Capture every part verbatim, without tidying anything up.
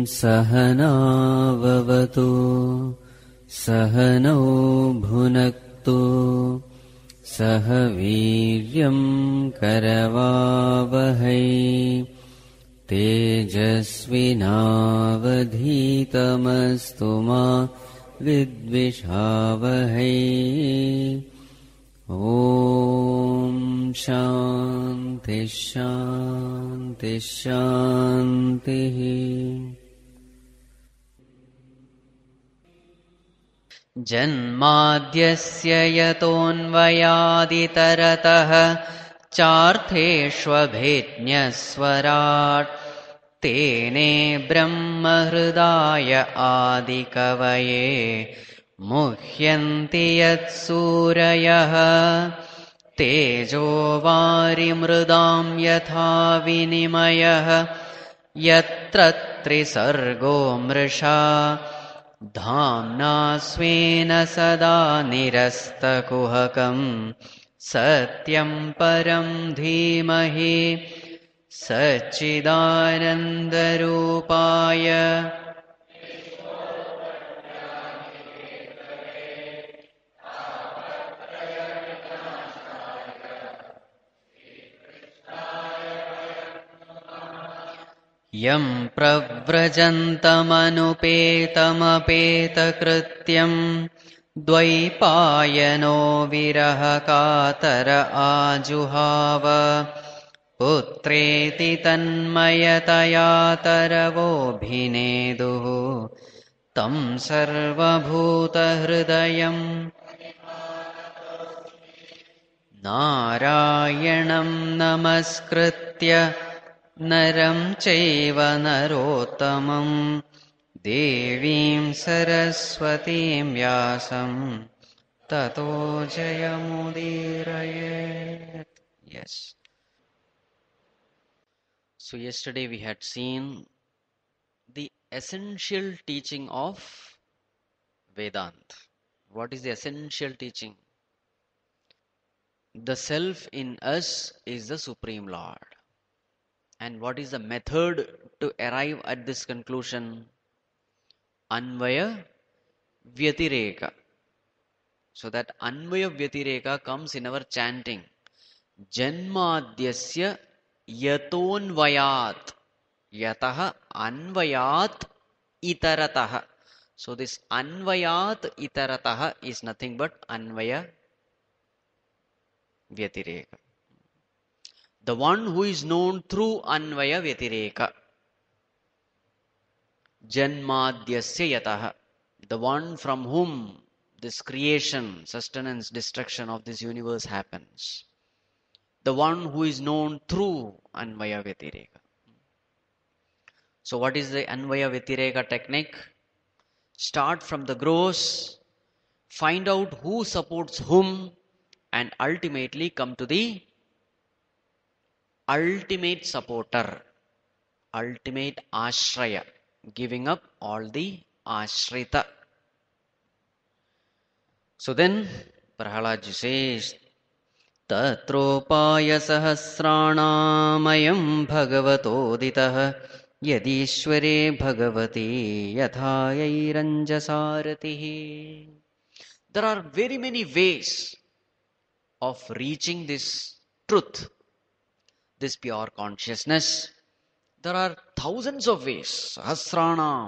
सहनाववतु सहनौ भुनक्तु सह वीर्यं करवावहै तेजस्विनावधीतमस्तु मा विद्विषावहै। ॐ शान्ति शान्ति शान्तिः। जन्माद्यस्य यतोऽन्वयादितरतः चार्थेष्वभिज्ञस्वराट् तेने ब्रह्महृदाय आदिकवये मुह्यन्ति यत्सूरयः। तेजो वारिमृदां यथा विनिमयः यत्र त्रिसर्गो मृषा धाम्ना स्वेन सदा निरस्तकुहकं सत्यं परं धीमहि सच्चिदानन्दरूपाय यं प्रव्रजन्तमनुपेतमपेतकृत्यं द्वैपायनो विरहकातर आजुहाव पुत्रेति तन्मयतया तरवोऽभिनेदुः तं सर्वभूतहृदयं नारायणं नमस्कृत्य नरं चैव नरोत्तमं देवीं सरस्वतीं व्यासं ततो जयमुदीरयेत्. Yes. So yesterday we had seen the essential teaching of Vedanta. What is the essential teaching? The self in us is the Supreme Lord. And what is the method to arrive at this conclusion? Anvaya Vyatireka. So that Anvaya Vyatireka comes in our chanting. Janmadhyasya yatonvayat. Yataha anvayat itarataha. So this anvayat itarataha is nothing but Anvaya Vyatireka. The one who is known through Anvaya Vyatireka. Janmadhyasya yataha. The one from whom this creation, sustenance, destruction of this universe happens. The one who is known through Anvaya Vyatireka. So what is the Anvaya Vyatireka technique? Start from the gross, find out who supports whom, and ultimately come to the ultimate supporter, ultimate ashraya, giving up all the ashrita. So then Prahalad says, Tatropaya sahasranam bhagavatoditah yadishware bhagavati yathayairanjasaratihi. There are very many ways of reaching this truth, this pure consciousness. There are thousands of ways, sahasranam.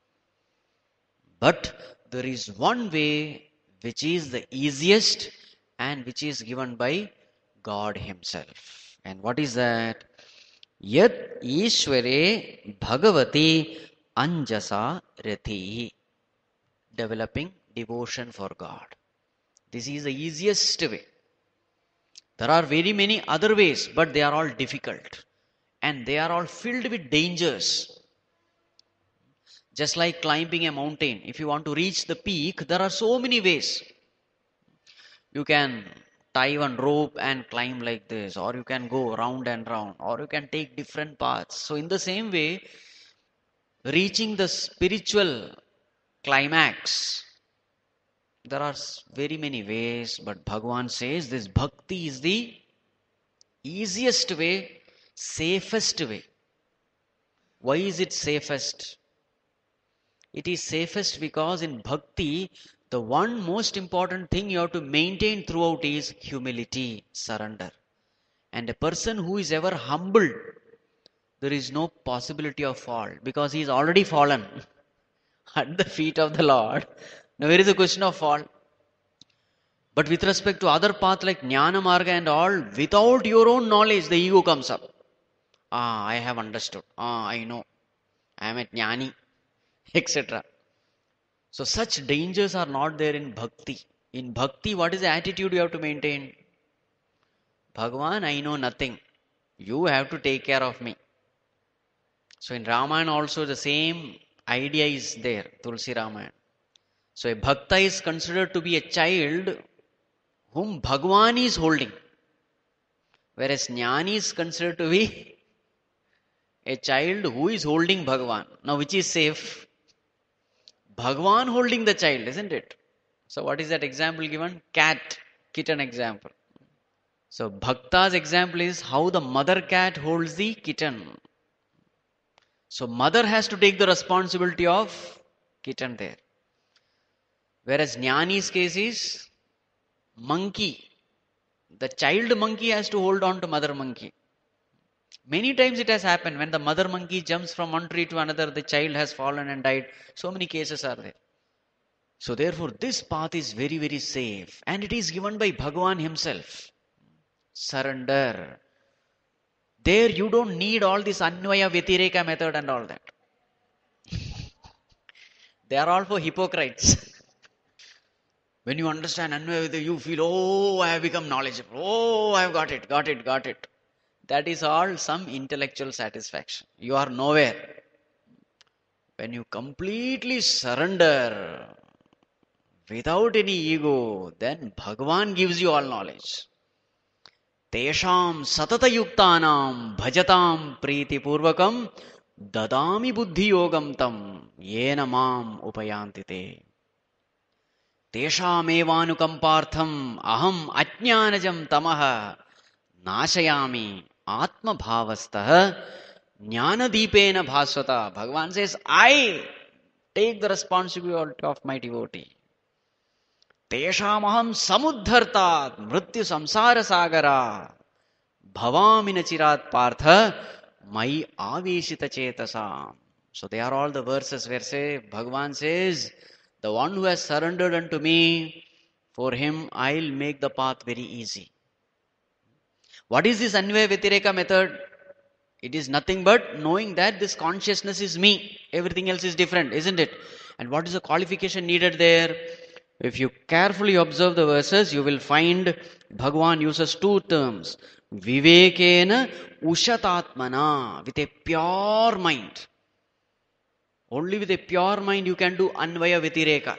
But there is one way which is the easiest and which is given by God Himself. And what is that? Yat Ishware Bhagavati Anjasa Ratihi. Developing devotion for God. This is the easiest way. There are very many other ways, but they are all difficult. And they are all filled with dangers. Just like climbing a mountain. If you want to reach the peak, there are so many ways. You can tie one rope and climb like this, or you can go round and round, or you can take different paths. So in the same way, reaching the spiritual climax, there are very many ways, but Bhagavan says this bhakti is the easiest way, safest way. Why is it safest? It is safest because in bhakti, the one most important thing you have to maintain throughout is humility, surrender. And a person who is ever humbled, there is no possibility of fall because he is already fallen at the feet of the Lord. Now, where is the question of fall? But with respect to other path like Jnana Marga and all, without your own knowledge, the ego comes up. Ah, I have understood. Ah, I know. I am a Jnani, et cetera. So such dangers are not there in bhakti. In bhakti, what is the attitude you have to maintain? Bhagavan, I know nothing. You have to take care of me. So in Ramayana also the same idea is there, Tulsi Ramayana. So a bhakta is considered to be a child whom Bhagavan is holding. Whereas Jnani is considered to be a child who is holding Bhagavan. Now which is safe? Bhagavan holding the child, isn't it? So what is that example given? Cat, kitten example. So Bhakta's example is how the mother cat holds the kitten. So mother has to take the responsibility of kitten there. Whereas Jnani's case is monkey. The child monkey has to hold on to mother monkey. Many times it has happened when the mother monkey jumps from one tree to another, the child has fallen and died. So many cases are there. So therefore this path is very, very safe. And it is given by Bhagavan himself. Surrender. There you don't need all this Anvaya Vyatireka method and all that. They are all for hypocrites. When you understand Anvaya Vyatireka, you feel, oh, I have become knowledgeable. Oh, I have got it, got it, got it. That is all some intellectual satisfaction. You are nowhere. When you completely surrender without any ego, then Bhagavan gives you all knowledge. Tesham satata yuktanam bhajatam priti purvakam dadami buddhi yogam tam yena mam upayanti te. Tesham evanukampartham aham ajnanajam tamaha nashayami atma bhavastah jnana deepena bhasvata. Bhagavan says, I take the responsibility of my devotee. Teshamaham samudhartat mrityu samsara sagara bhavamina chirat partha mai aveshita chetasam. So they are all the verses where say Bhagavan says, the one who has surrendered unto me, for him I'll make the path very easy. What is this Anvaya Vyatireka method? It is nothing but knowing that this consciousness is me. Everything else is different, isn't it? And what is the qualification needed there? If you carefully observe the verses, you will find Bhagavan uses two terms. Vivekena ushatatmana, with a pure mind. Only with a pure mind you can do Anvaya Vyatireka.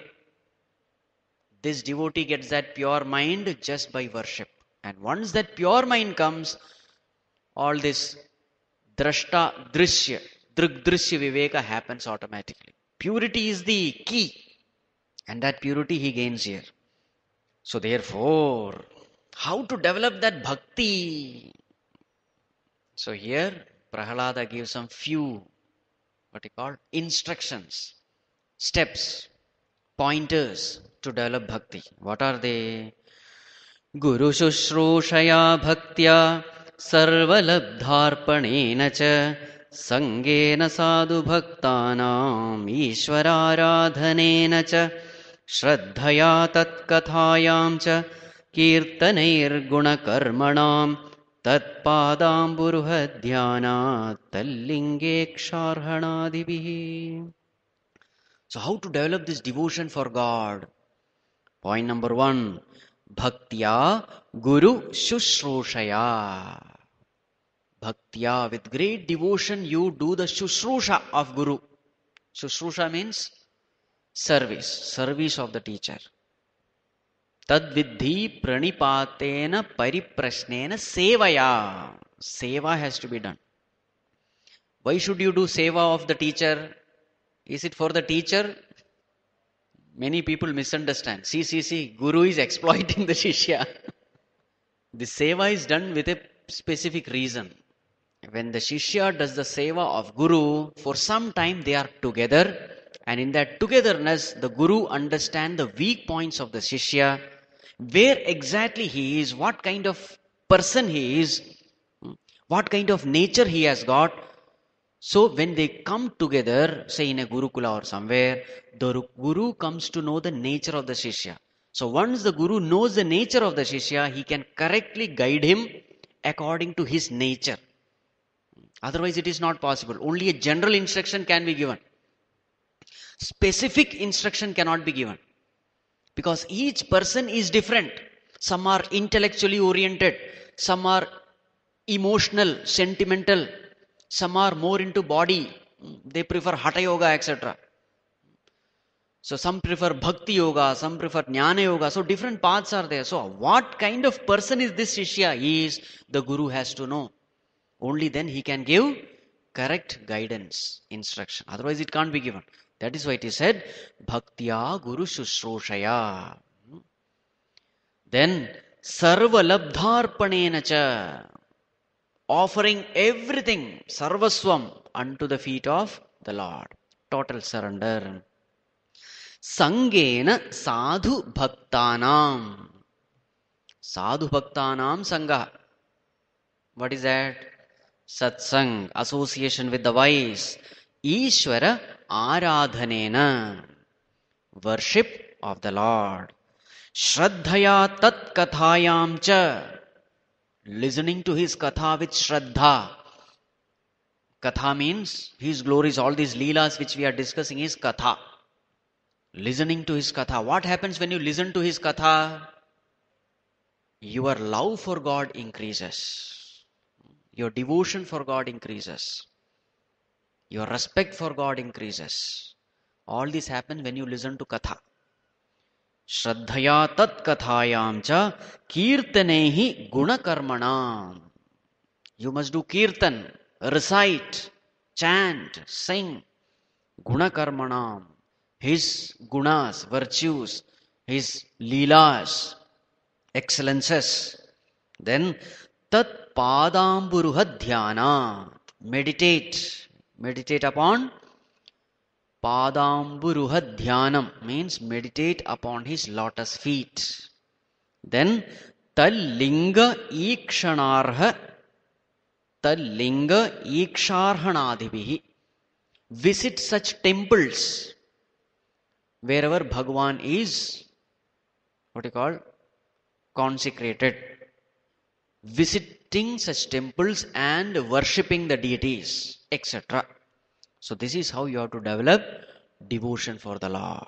This devotee gets that pure mind just by worship. And once that pure mind comes, all this drashta, drishya, drigdrishya viveka happens automatically. Purity is the key. And that purity he gains here. So therefore, how to develop that bhakti? So here, Prahalada gives some few, what he called, instructions, steps, pointers to develop bhakti. What are they? Guru Shushrushaya Bhaktya Sarvalabdharpanena cha Sangena Sadhu Bhaktanam Ishvararadhanena cha Shraddhaya Tatkathayam cha Kirtanair Gunakarmanam Tatpadamburuhadhyana Tallingeksharhanadibihi. So how to develop this devotion for God? Point number one, Bhaktya Guru Shushrushaya. Bhaktya, with great devotion you do the Shushrusha of Guru. Shushrusha means service, service of the teacher. Tadvidhi pranipatena pariprasnena sevaya. Seva has to be done. Why should you do seva of the teacher? Is it for the teacher? Many people misunderstand. See, see, see, Guru is exploiting the Shishya. The seva is done with a specific reason. When the Shishya does the seva of Guru, for some time they are together And in that togetherness, the Guru understands the weak points of the Shishya, where exactly he is, what kind of person he is, what kind of nature he has got. So when they come together, say in a Gurukula or somewhere, the Guru comes to know the nature of the Shishya. So once the Guru knows the nature of the Shishya, he can correctly guide him according to his nature. Otherwise it is not possible. Only a general instruction can be given. Specific instruction cannot be given. Because each person is different. Some are intellectually oriented. Some are emotional, sentimental. Some are more into body. They prefer Hatha Yoga, et cetera. So some prefer Bhakti Yoga, some prefer Jnana Yoga. So different paths are there. So what kind of person is this Shishya? He is, the Guru has to know. Only then he can give correct guidance, instruction. Otherwise it can't be given. That is why it is said, Bhaktya Guru Shushrooshaya. Then, Sarva Labdharpanena cha. Offering everything, Sarvaswam, unto the feet of the Lord. Total surrender. Sangena Sadhu Bhaktanam. Sadhu Bhaktanam Sangha. What is that? Satsang, association with the wise. Ishvara Aradhanena, worship of the Lord. Shraddhaya Tat Kathayam cha, listening to his katha with Shraddha. Katha means his glories, all these leelas which we are discussing is katha. Listening to his katha. What happens when you listen to his katha? Your love for God increases. Your devotion for God increases. Your respect for God increases. All this happens when you listen to katha. Shraddhaya tat kathayam cha kirtanehi gunakarmanam. You must do kirtan, recite, chant, sing. Gunakarmanam. His gunas, virtues, his leelas, excellences. Then tat padamburuha dhyana. Meditate. Meditate upon Padamburuha Dhyanam, means meditate upon his lotus feet. Then Tallinga Ikshanarha Tallinga Iksharhanadhibihi. Visit such temples wherever Bhagwan is, what you call, consecrated. Visiting such temples and worshipping the deities, et cetera. So this is how you have to develop devotion for the Lord.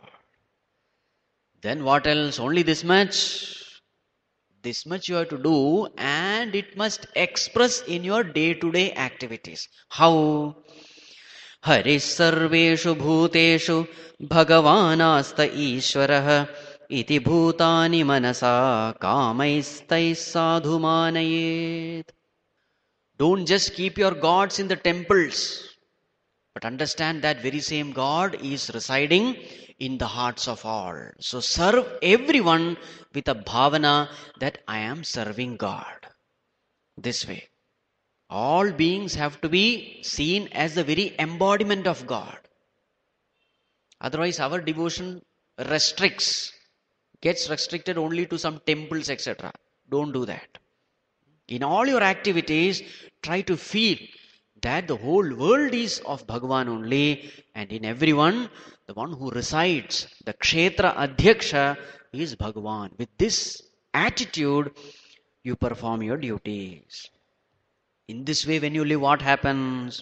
Then what else? Only this much. This much you have to do, and it must express in your day-to-day activities. How? Haris sarveshu bhuteshu bhagavanasta ishvaraha iti bhutani manasa kamaistais sadhu manayet. Don't just keep your gods in the temples, but understand that very same God is residing in the hearts of all. So serve everyone with a bhavana that I am serving God. This way. All beings have to be seen as the very embodiment of God. Otherwise our devotion restricts, gets restricted only to some temples, et cetera. Don't do that. In all your activities, try to feel that the whole world is of Bhagavan only, and in everyone, the one who resides, the Kshetra Adhyaksha, is Bhagavan. With this attitude, you perform your duties. In this way, when you live, what happens?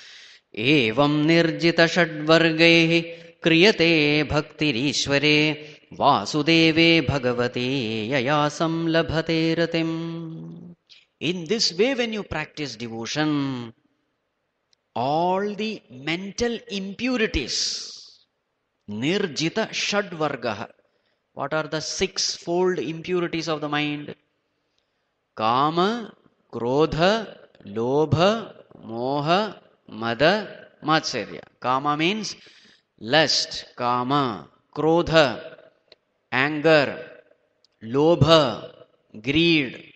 Evam nirjita shadvargaihi kriyate bhaktirishvare vasudeve bhagavate yayasam labhate ratim. In this way, when you practice devotion, all the mental impurities, nirjita shadvargaha. What are the six-fold impurities of the mind? Kama, Krodha, Lobha, Moha, Mada, Matsarya. Kama means lust, Kama, Krodha, anger, Lobha, greed,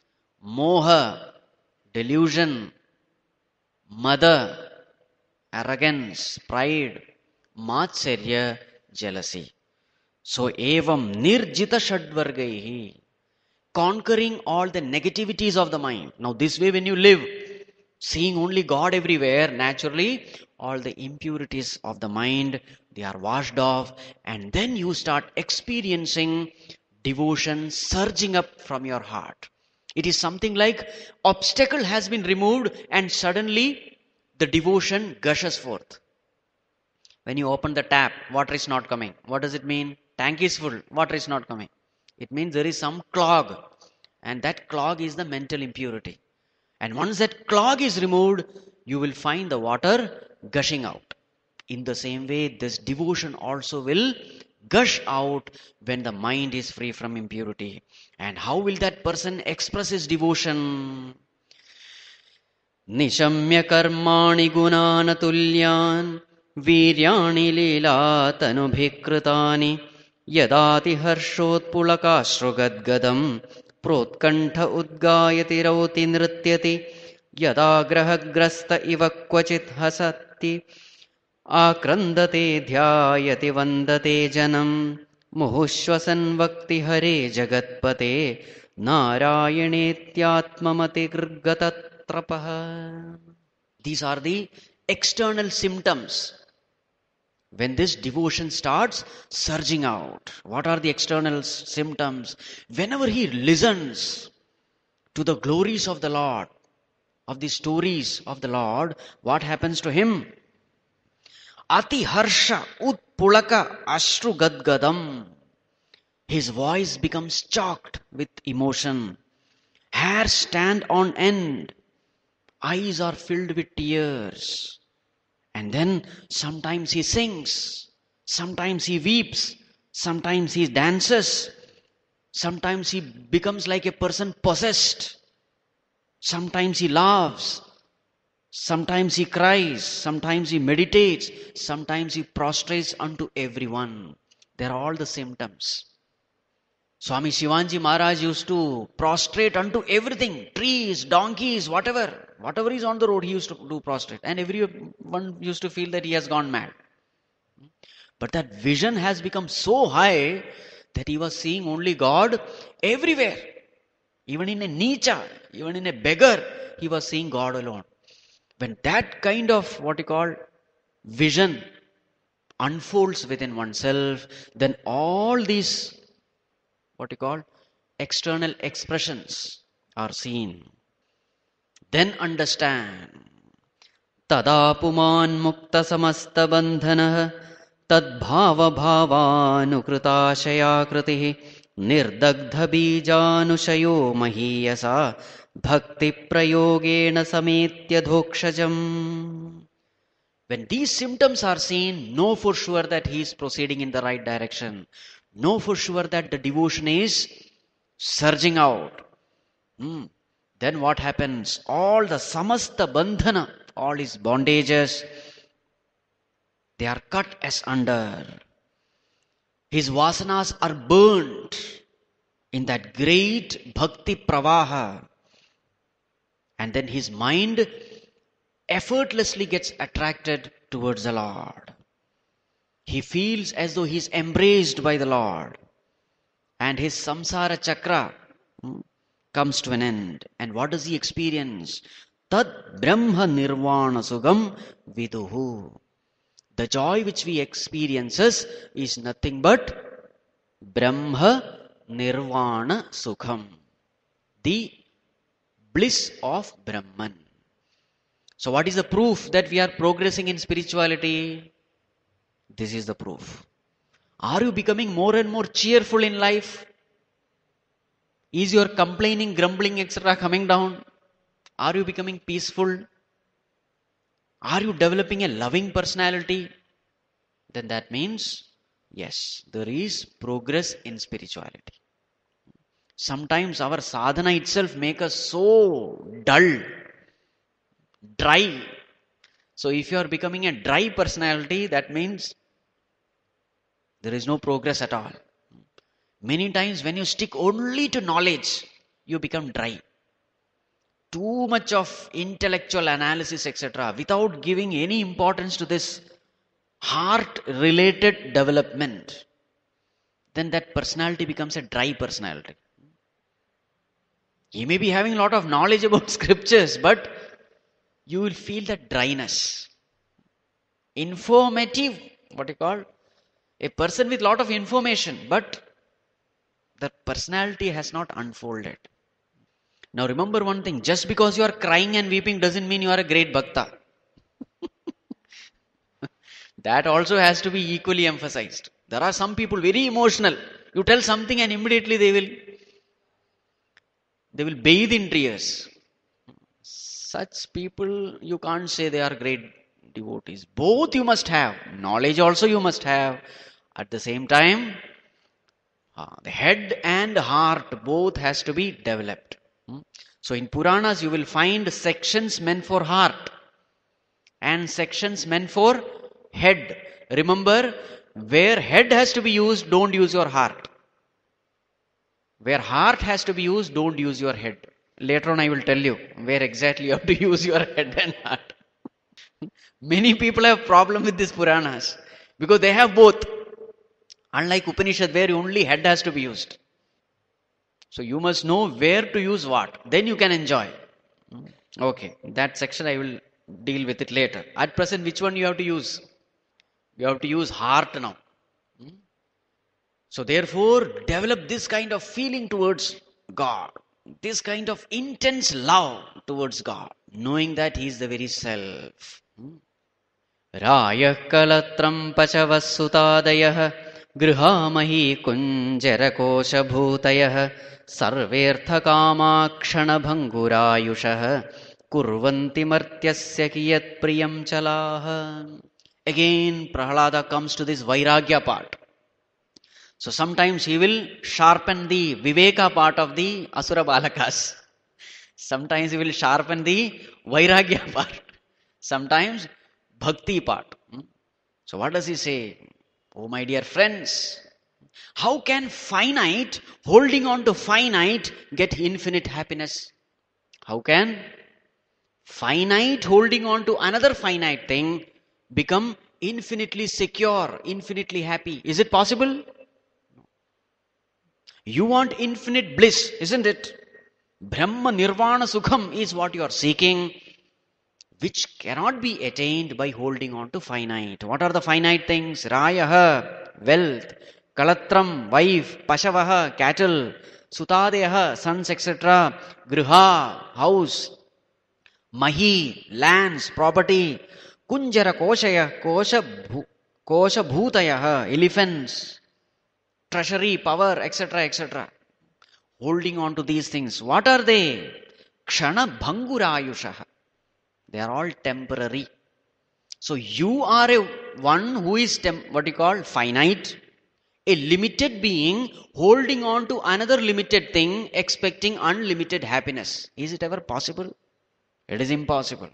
Moha, delusion, Mada, arrogance, pride, Matsarya, jealousy. So, evam nirjita shadvargaihi, conquering all the negativities of the mind. Now, this way, when you live, seeing only God everywhere, naturally, all the impurities of the mind, they are washed off, and then you start experiencing devotion surging up from your heart. It is something like obstacle has been removed, and suddenly the devotion gushes forth. When you open the tap, water is not coming. What does it mean? Tank is full, water is not coming. It means there is some clog, and that clog is the mental impurity. And once that clog is removed, you will find the water gushing out. In the same way, this devotion also will gush out when the mind is free from impurity. And how will that person express his devotion? Nishamya karmani gunana tulyan वीर्याणि लीलातनुभीकृतानि यदाति हर्षोत्पुलकाश्रुगद्गदम् प्रोत्कण्ठ उद्गायति रौति नृत्यति यदा ग्रहग्रस्त इव क्वचित् हसति आक्रन्दते ध्यायति वन्दते जनम् मुहुश्वसन् वक्ति हरे जगत्पते नारायणेत्यात्ममतिर्गतत्रपः. These are the external symptoms. When this devotion starts surging out, what are the external symptoms? Whenever he listens to the glories of the Lord, of the stories of the Lord, what happens to him? Ati harsha utpulaka ashru gadgadam. His voice becomes choked with emotion. Hair stand on end. Eyes are filled with tears. And then sometimes he sings, sometimes he weeps, sometimes he dances, sometimes he becomes like a person possessed, sometimes he laughs, sometimes he cries, sometimes he meditates, sometimes he prostrates unto everyone. They are all the symptoms. Swami Shivanji Maharaj used to prostrate unto everything, trees, donkeys, whatever. Whatever is on the road, he used to do prostrate. And everyone used to feel that he has gone mad. But that vision has become so high that he was seeing only God everywhere. Even in a Nicha, even in a beggar, he was seeing God alone. When that kind of, what you call, vision unfolds within oneself, then all these, what you call, external expressions are seen. Then understand. Tada puman mukta samasta bandhanah tadbhava bhavanukrita kritihi nirdagdha bijanushayo mahiyasa bhakti prayogena sametya dhokshajam. When these symptoms are seen, know for sure that he is proceeding in the right direction. Know for sure that the devotion is surging out. Hmm. Then what happens? All the samasta bandhana, all his bondages, they are cut as under. His vasanas are burnt in that great bhakti pravaha. And then his mind effortlessly gets attracted towards the Lord. He feels as though he is embraced by the Lord. And his samsara chakra comes to an end. And what does he experience? Tad brahma nirvana sugam viduhu. The joy which we experiences is nothing but brahma nirvana sukham, the bliss of Brahman. So what is the proof that we are progressing in spirituality? This is the proof. Are you becoming more and more cheerful in life? Is your complaining, grumbling, et cetera coming down? Are you becoming peaceful? Are you developing a loving personality? Then that means, yes, there is progress in spirituality. Sometimes our sadhana itself makes us so dull, dry. So if you are becoming a dry personality, that means there is no progress at all. Many times when you stick only to knowledge, you become dry. Too much of intellectual analysis, et cetera, without giving any importance to this heart-related development, then that personality becomes a dry personality. You may be having a lot of knowledge about scriptures, but you will feel that dryness. Informative, what you call, a person with lot of information, but the personality has not unfolded. Now remember one thing, just because you are crying and weeping doesn't mean you are a great bhakta. That also has to be equally emphasized. There are some people very emotional. You tell something and immediately they will they will bathe in tears. Such people, you can't say they are great devotees. Both you must have. Knowledge also you must have. At the same time, uh, the head and heart both has to be developed. Hmm? So in Puranas you will find sections meant for heart and sections meant for head. Remember, where head has to be used, don't use your heart. Where heart has to be used, don't use your head. Later on I will tell you where exactly you have to use your head and heart. Many people have problem with these Puranas because they have both. Unlike Upanishad where only head has to be used. So you must know where to use what. Then you can enjoy. Okay, that section I will deal with it later. At present, which one you have to use? You have to use heart now. So therefore, develop this kind of feeling towards God. This kind of intense love towards God. Knowing that He is the very self. Raya kalatram pachavasutadayah Grihamahi kunjara kosha bhutayah Sarvertha kama kshana bhangurayushah Kurvanti martyasya kiyat priyam chalah. Again, Prahlada comes to this Vairagya part. So sometimes he will sharpen the Viveka part of the Asura Balakas. Sometimes he will sharpen the Vairagya part. Sometimes Bhakti part. So what does he say? Oh my dear friends, how can finite, holding on to finite, get infinite happiness? How can finite, holding on to another finite thing, become infinitely secure, infinitely happy? Is it possible? You want infinite bliss, isn't it? Brahma Nirvana Sukham is what you are seeking, which cannot be attained by holding on to finite. What are the finite things? Rayaha, wealth, Kalatram, wife, Pashavaha, cattle, Sutadeha, sons, et cetera, Griha, house, Mahi, lands, property, Kunjara Koshaya, Kosha, bhu, Kosha Bhutayaha, elephants, treasury, power, et cetera, et cetera. Holding on to these things. What are they? Kshana Bhangurayushaha. They are all temporary. So you are a one who is tem- what you call finite, a limited being holding on to another limited thing, expecting unlimited happiness. Is it ever possible? It is impossible.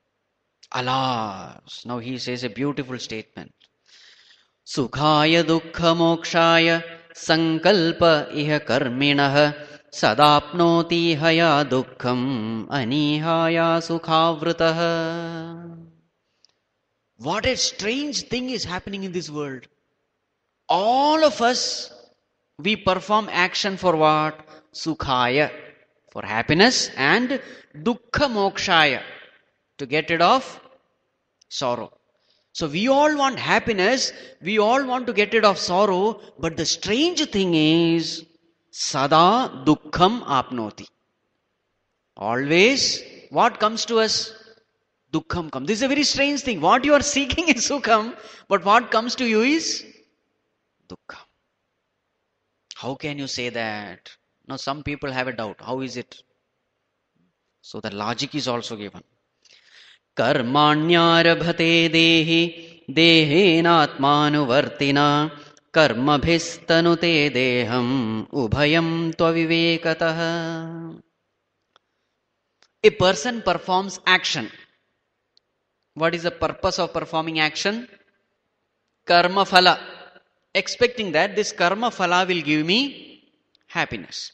Alas, now he says a beautiful statement. Sukhaya dukkha mokshaya sankalpa iha karminah sadapnoti haya dukkham anihaya sukhavritah. What a strange thing is happening in this world. All of us, we perform action for what? Sukhaya, for happiness, and dukkha mokshaya, to get rid of sorrow. So we all want happiness, we all want to get rid of sorrow, but the strange thing is, sada dukkham apnoti. Always, what comes to us? Dukkham comes. This is a very strange thing. What you are seeking is sukham, but what comes to you is dukkham. How can you say that? Now some people have a doubt. How is it? So the logic is also given. Karmanyarabhate dehi dehenatmanuvartina karmabhistanute deham ubhayam tvavivekatah. A person performs action. What is the purpose of performing action? Karma phala. Expecting that this karma phala will give me happiness.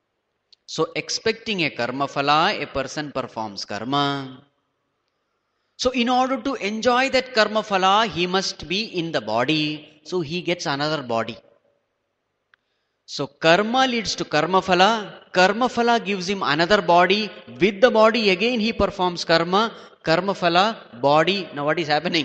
So expecting a karma phala, a person performs karma. So in order to enjoy that karma phala, he must be in the body. So he gets another body. So karma leads to karma phala. Karma phala gives him another body. With the body again he performs karma. Karma phala, body. Now what is happening?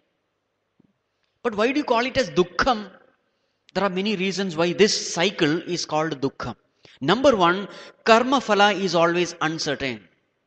But why do you call it as dukkham? There are many reasons why this cycle is called dukkham. Number one, karma phala is always uncertain.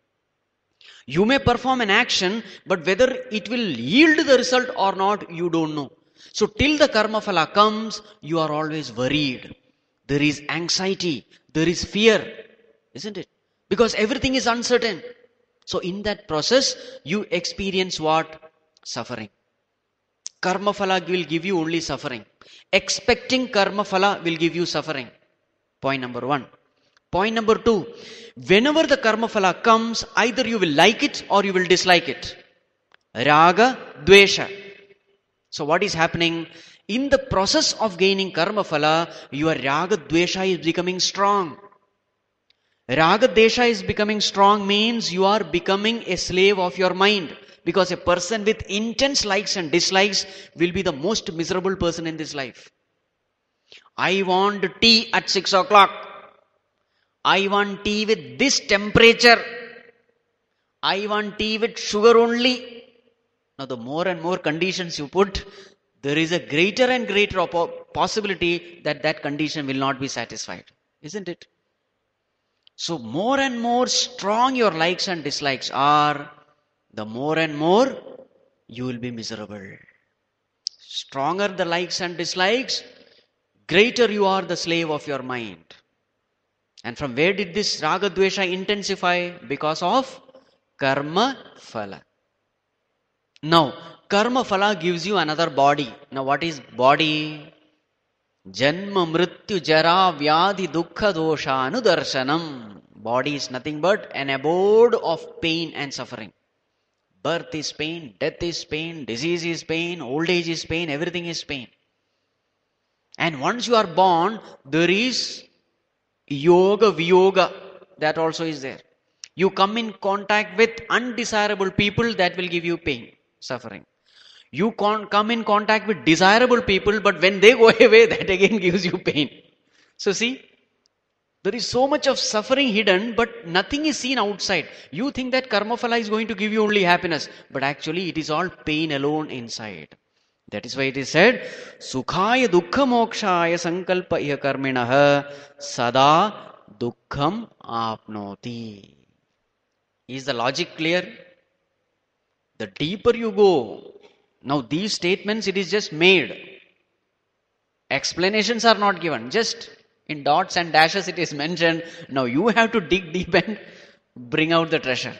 You may perform an action, but whether it will yield the result or not, you don't know. So till the karma phala comes, you are always worried. There is anxiety, there is fear, isn't it? Because everything is uncertain. So in that process, you experience what? Suffering. Karma phala will give you only suffering. Expecting karma phala will give you suffering. Point number one. Point number two. Whenever the karma phala comes, either you will like it or you will dislike it. Raga, dvesha. So what is happening? In the process of gaining karma phala, your raga, dvesha is becoming strong. Raga, desha is becoming strong means you are becoming a slave of your mind. Because a person with intense likes and dislikes will be the most miserable person in this life. I want tea at six o'clock. I want tea with this temperature. I want tea with sugar only. Now the more and more conditions you put, there is a greater and greater possibility that that condition will not be satisfied. Isn't it? So more and more strong your likes and dislikes are, the more and more you will be miserable. Stronger the likes and dislikes, greater you are the slave of your mind. And from where did this raga dvesha intensify? Because of karma phala. Now, karma phala gives you another body. Now, what is body? Janma mrityu jara vyadhi dukkha dosha anudarshanam. Body is nothing but an abode of pain and suffering. Birth is pain, death is pain, disease is pain, old age is pain, everything is pain. And once you are born, there is yoga, viyoga, that also is there. You come in contact with undesirable people, that will give you pain, suffering. You con- come in contact with desirable people, but when they go away, that again gives you pain. So see, there is so much of suffering hidden, but nothing is seen outside. You think that karma phala is going to give you only happiness, but actually it is all pain alone inside. That is why it is said, Sukhaya dukkha mokshaya sankalpa iha karminaha sada dukkham apnoti. Is the logic clear? The deeper you go, now these statements it is just made. Explanations are not given, just in dots and dashes it is mentioned. Now you have to dig deep and bring out the treasure.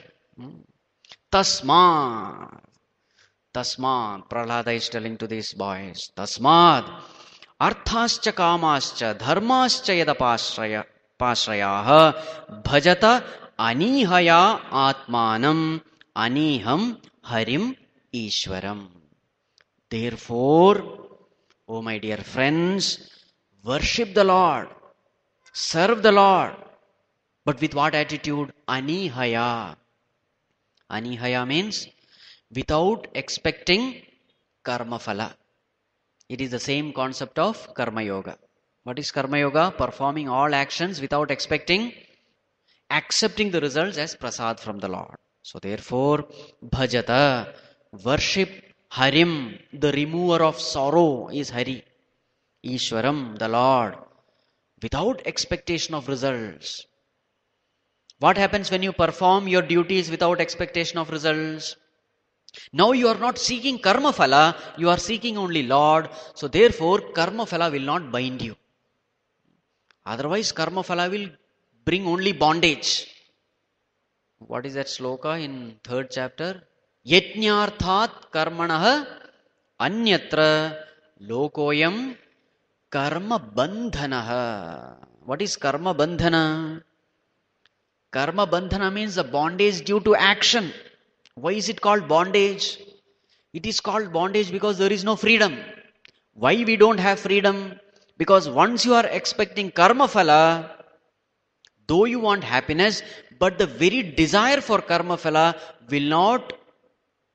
Tasmad. Tasmad. Prahlada is telling to these boys. Tasmad. Arthascha kamascha dharmascha yadapasraya pasrayaha bhajata anihaya atmanam aniham harim ishwaram. Therefore, oh my dear friends, worship the Lord. Serve the Lord. But with what attitude? Anihaya. Anihaya means without expecting karma phala. It is the same concept of karma yoga. What is karma yoga? Performing all actions without expecting, accepting the results as prasad from the Lord. So therefore, bhajata, worship Harim, the remover of sorrow is Hari. Ishwaram, the Lord, without expectation of results. What happens when you perform your duties without expectation of results? Now you are not seeking karma phala, you are seeking only Lord. So therefore, karma phala will not bind you. Otherwise, karma phala will bring only bondage. What is that sloka in third chapter? Yajnarthat karmanaha anyatra lokoyam karma bandhanaha. What is karma bandhana? Karma bandhana means the bondage due to action. Why is it called bondage? It is called bondage because there is no freedom. Why we don't have freedom? Because once you are expecting karma phala, though you want happiness, but the very desire for karma phala will not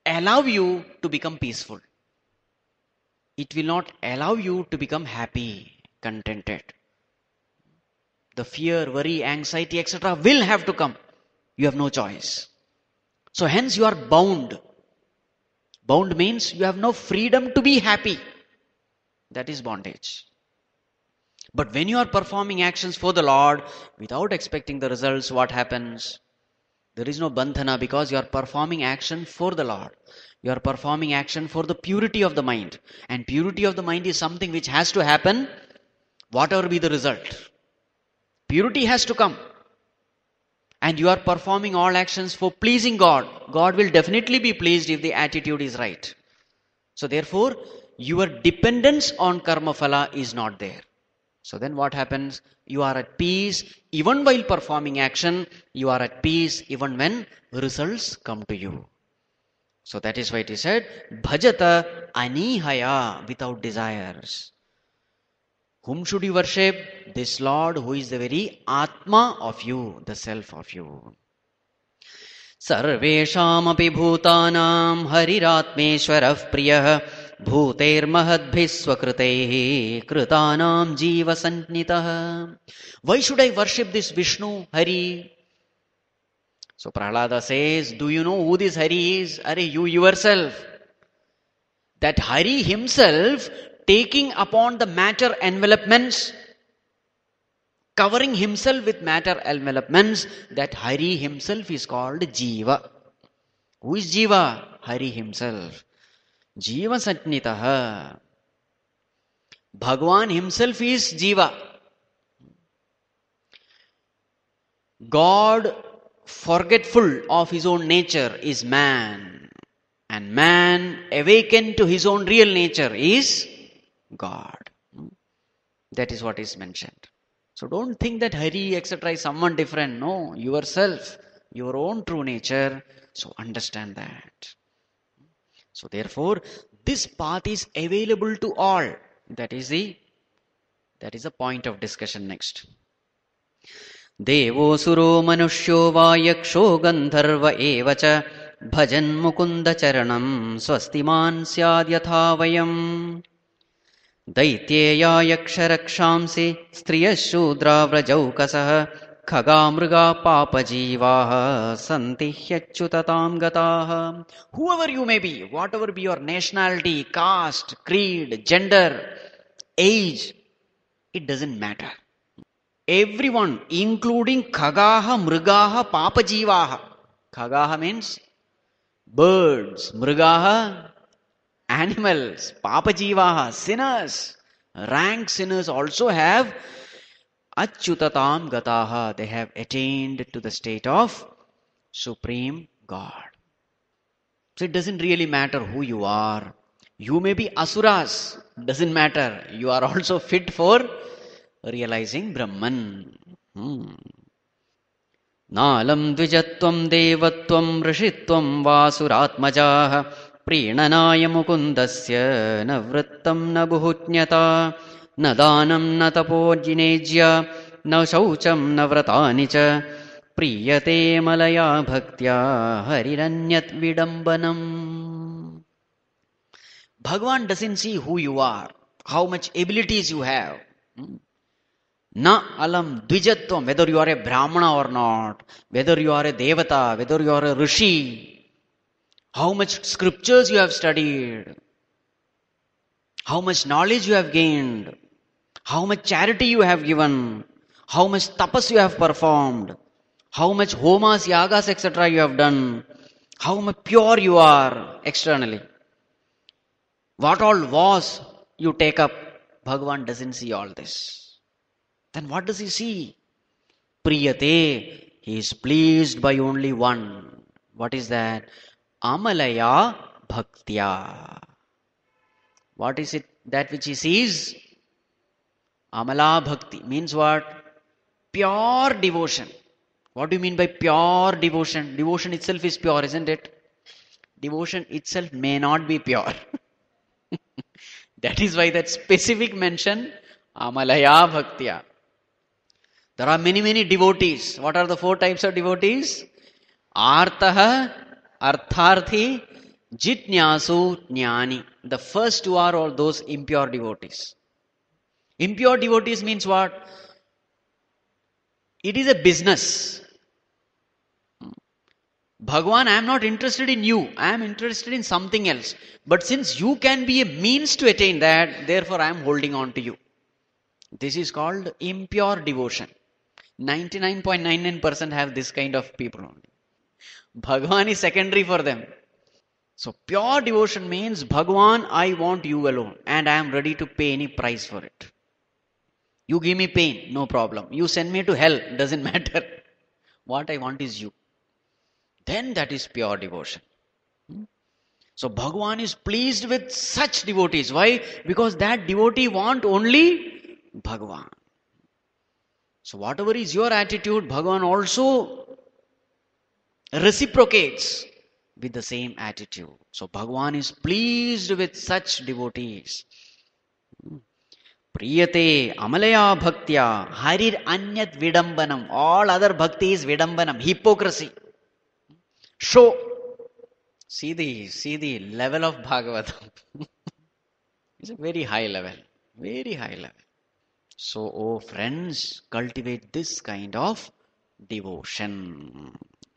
allow you to become peaceful. It will not allow you to become happy, contented. The fear, worry, anxiety, et cetera will have to come. You have no choice. So hence you are bound. Bound means you have no freedom to be happy. That is bondage. But when you are performing actions for the Lord without expecting the results, what happens? There is no bandhana because you are performing action for the Lord. You are performing action for the purity of the mind. And purity of the mind is something which has to happen, whatever be the result. Purity has to come. And you are performing all actions for pleasing God. God will definitely be pleased if the attitude is right. So therefore, your dependence on karma phala is not there. So then what happens? You are at peace even while performing action. You are at peace even when results come to you. So that is why it is said, bhajata anihaya, without desires. Whom should you worship? This Lord who is the very Atma of you, the self of you. Sarvesham api bhutanam hariratmeshwarah priyah bhuter mahadbhis swakrutehi kritanam jiva sannitah. Why should I worship this Vishnu, Hari? So Prahlada says, do you know who this Hari is? Are you yourself. That Hari himself taking upon the matter envelopments, covering himself with matter envelopments, that Hari himself is called Jiva. Who is Jiva? Hari himself. Jiva Sannitaha. Bhagwan himself is Jiva. God, forgetful of his own nature, is man. And man, awakened to his own real nature, is God. That is what is mentioned. So don't think that Hari, et cetera is someone different. No, yourself, your own true nature. So understand that. So therefore, this path is available to all. That is the that is the point of discussion next. Devo suro manushyo va yaksho gandharva evacha bhajan mukunda charanam swastiman syad yatha vayam. Daityeya yaksharakshamsi striya shudra vrajaukasah khaga mruga papa jivaha santi hyachyutatam gataha. Whoever you may be, whatever be your nationality, caste, creed, gender, age, it doesn't matter. Everyone, including khagaha, mrugaha, papa jivaha. Khagaha means birds, mrugaha, animals, papa jivaha, sinners. Rank sinners also have achyutatam gataha. They have attained to the state of Supreme God. So it doesn't really matter who you are. You may be asuras. Doesn't matter. You are also fit for realizing Brahman. Hmm. Nalam dvijatvam devatvam rishitvam vasuratmajah प्रीणनाय मुकुन्दस्य न वृत्तं न बुहुज्ञता न दानं न तपोजिनेज्य न शौचं न व्रतानि च प्रीयते मलया भक्त्या हरिरन्यत् विडम्बनम्. Bhagavan doesn't see who you are, how much abilities you have. Na alam dvijatvam, whether you are a brahmana or not, whether you are a devata, whether you are a rishi, how much scriptures you have studied, how much knowledge you have gained, how much charity you have given, how much tapas you have performed, how much homas, yagas, et cetera you have done, how much pure you are externally, what all was you take up. Bhagavan doesn't see all this. Then what does he see? Priyate, he is pleased by only one. What is that? Amalaya bhaktya. What is it that which he sees? Amala bhakti means what? Pure devotion. What do you mean by pure devotion? Devotion itself is pure, isn't it? Devotion itself may not be pure. That is why that specific mention, Amalaya bhaktya. There are many, many devotees. What are the four types of devotees? Artaha, Artharthi, Jitnyasu Jnani. The first two are all those impure devotees. Impure devotees means what? It is a business. Bhagwan, I am not interested in you. I am interested in something else. But since you can be a means to attain that, therefore I am holding on to you. This is called impure devotion. ninety-nine point nine nine percent have this kind of people only. Bhagwan is secondary for them. So pure devotion means, Bhagwan, I want you alone and I am ready to pay any price for it. You give me pain, no problem. You send me to hell, doesn't matter. What I want is you. Then that is pure devotion. So Bhagwan is pleased with such devotees. Why? Because that devotee want only Bhagwan. So whatever is your attitude, Bhagwan also reciprocates with the same attitude. So Bhagwan is pleased with such devotees. Priyate amalaya bhaktya harir anyat vidambanam. All other bhakti is vidambanam, hypocrisy. Show. See the, see the level of Bhagavatam. It's a very high level. Very high level. So, oh friends, cultivate this kind of devotion.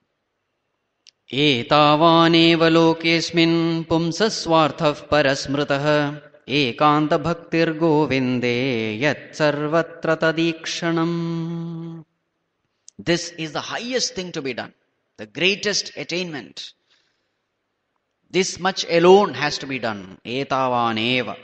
Etavaneva lokesmin pumsasvarthav parasmrtah ekanta bhaktir govinde yat sarvatra tadikshanam. This is the highest thing to be done. The greatest attainment. This much alone has to be done. Etavaneva.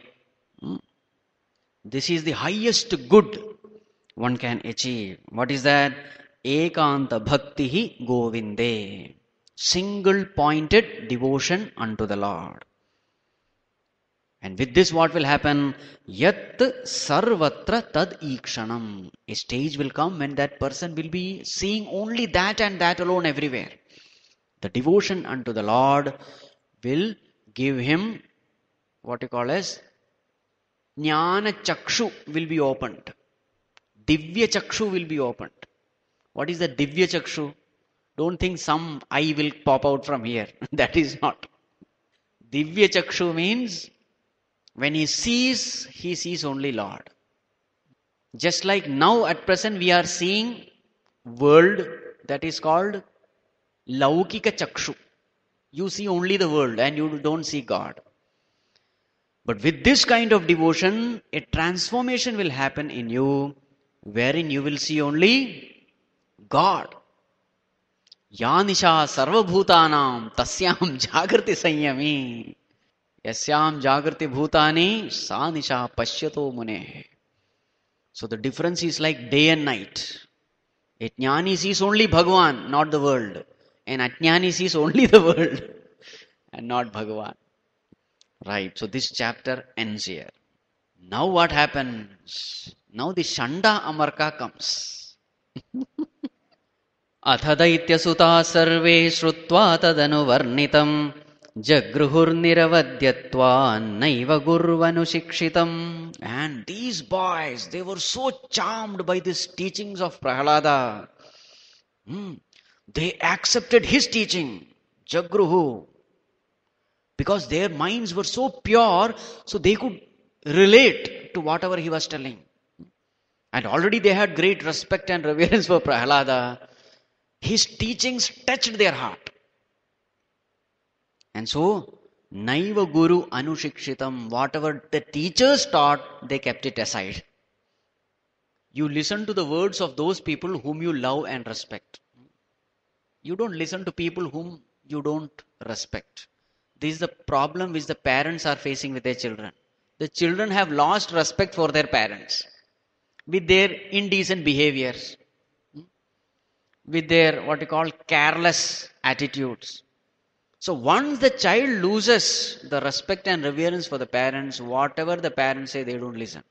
This is the highest good one can achieve. What is that? Ekanta bhaktihi govinde. Single pointed devotion unto the Lord. And with this what will happen? Yat sarvatra tad ikshanam. A stage will come when that person will be seeing only that and that alone everywhere. The devotion unto the Lord will give him what you call as Jnana Chakshu will be opened. Divya Chakshu will be opened. What is the Divya Chakshu? Don't think some eye will pop out from here. That is not. Divya Chakshu means when he sees, he sees only Lord. Just like now at present we are seeing world that is called Laukika Chakshu. You see only the world and you don't see God. But with this kind of devotion, a transformation will happen in you, wherein you will see only God. Yanisha sarvabhutanam tasyam jagrati sanyami. Yasyam jagrati bhutani sa nisha pashyato mune. So the difference is like day and night. A jnani sees only Bhagwan, not the world. An ajnani sees only the world and not Bhagwan. Right, so this chapter ends here. Now what happens? Now the Shanda Amarka comes. Athadaitya sutta sarve shrutva tadanu varnitam jagruhur niravadhyatva naiva gurvanu shikshitam. And these boys, they were so charmed by these teachings of Prahalada. Hmm. They accepted his teaching, Jagruhu. Because their minds were so pure, so they could relate to whatever he was telling. And already they had great respect and reverence for Prahalada. His teachings touched their heart. And so, Naiva Guru Anushikshitam, whatever the teachers taught, they kept it aside. You listen to the words of those people whom you love and respect. You don't listen to people whom you don't respect. This is the problem which the parents are facing with their children. The children have lost respect for their parents with their indecent behaviors, with their what you call careless attitudes. So once the child loses the respect and reverence for the parents, whatever the parents say, they don't listen.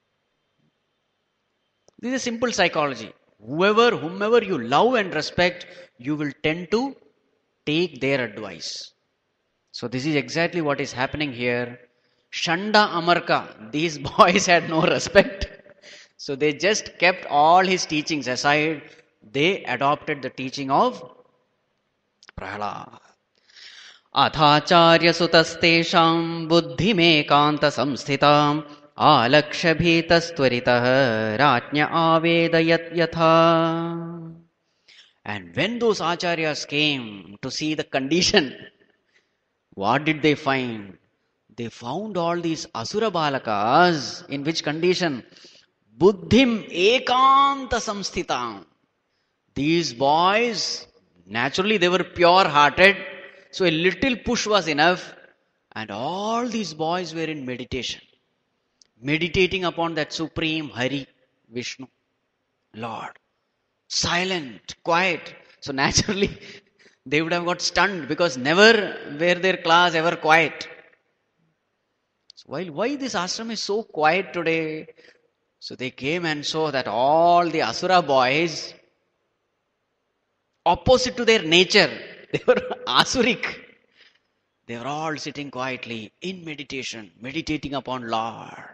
This is a simple psychology. Whoever, whomever you love and respect, you will tend to take their advice. So this is exactly what is happening here. Shanda Amarka, these boys had no respect. So they just kept all his teachings aside. They adopted the teaching of Prahalada. अथाचार्य सुतस्तेषां बुद्धिमेकांत संस्थिताम् आलक्ष्य भीतस्त्वरितः राज्ञ आवेदयत् यथा. And when those acharyas came to see the condition, what did they find? They found all these asura balakas in which condition? Buddhim ekanta samsthitam. These boys, naturally they were pure hearted, so a little push was enough, and all these boys were in meditation, meditating upon that supreme Hari, Vishnu, Lord. Silent, quiet. So naturally, they would have got stunned because never were their class ever quiet. So while why this ashram is so quiet today? So they came and saw that all the asura boys, opposite to their nature, they were asuric. They were all sitting quietly in meditation, meditating upon Lord.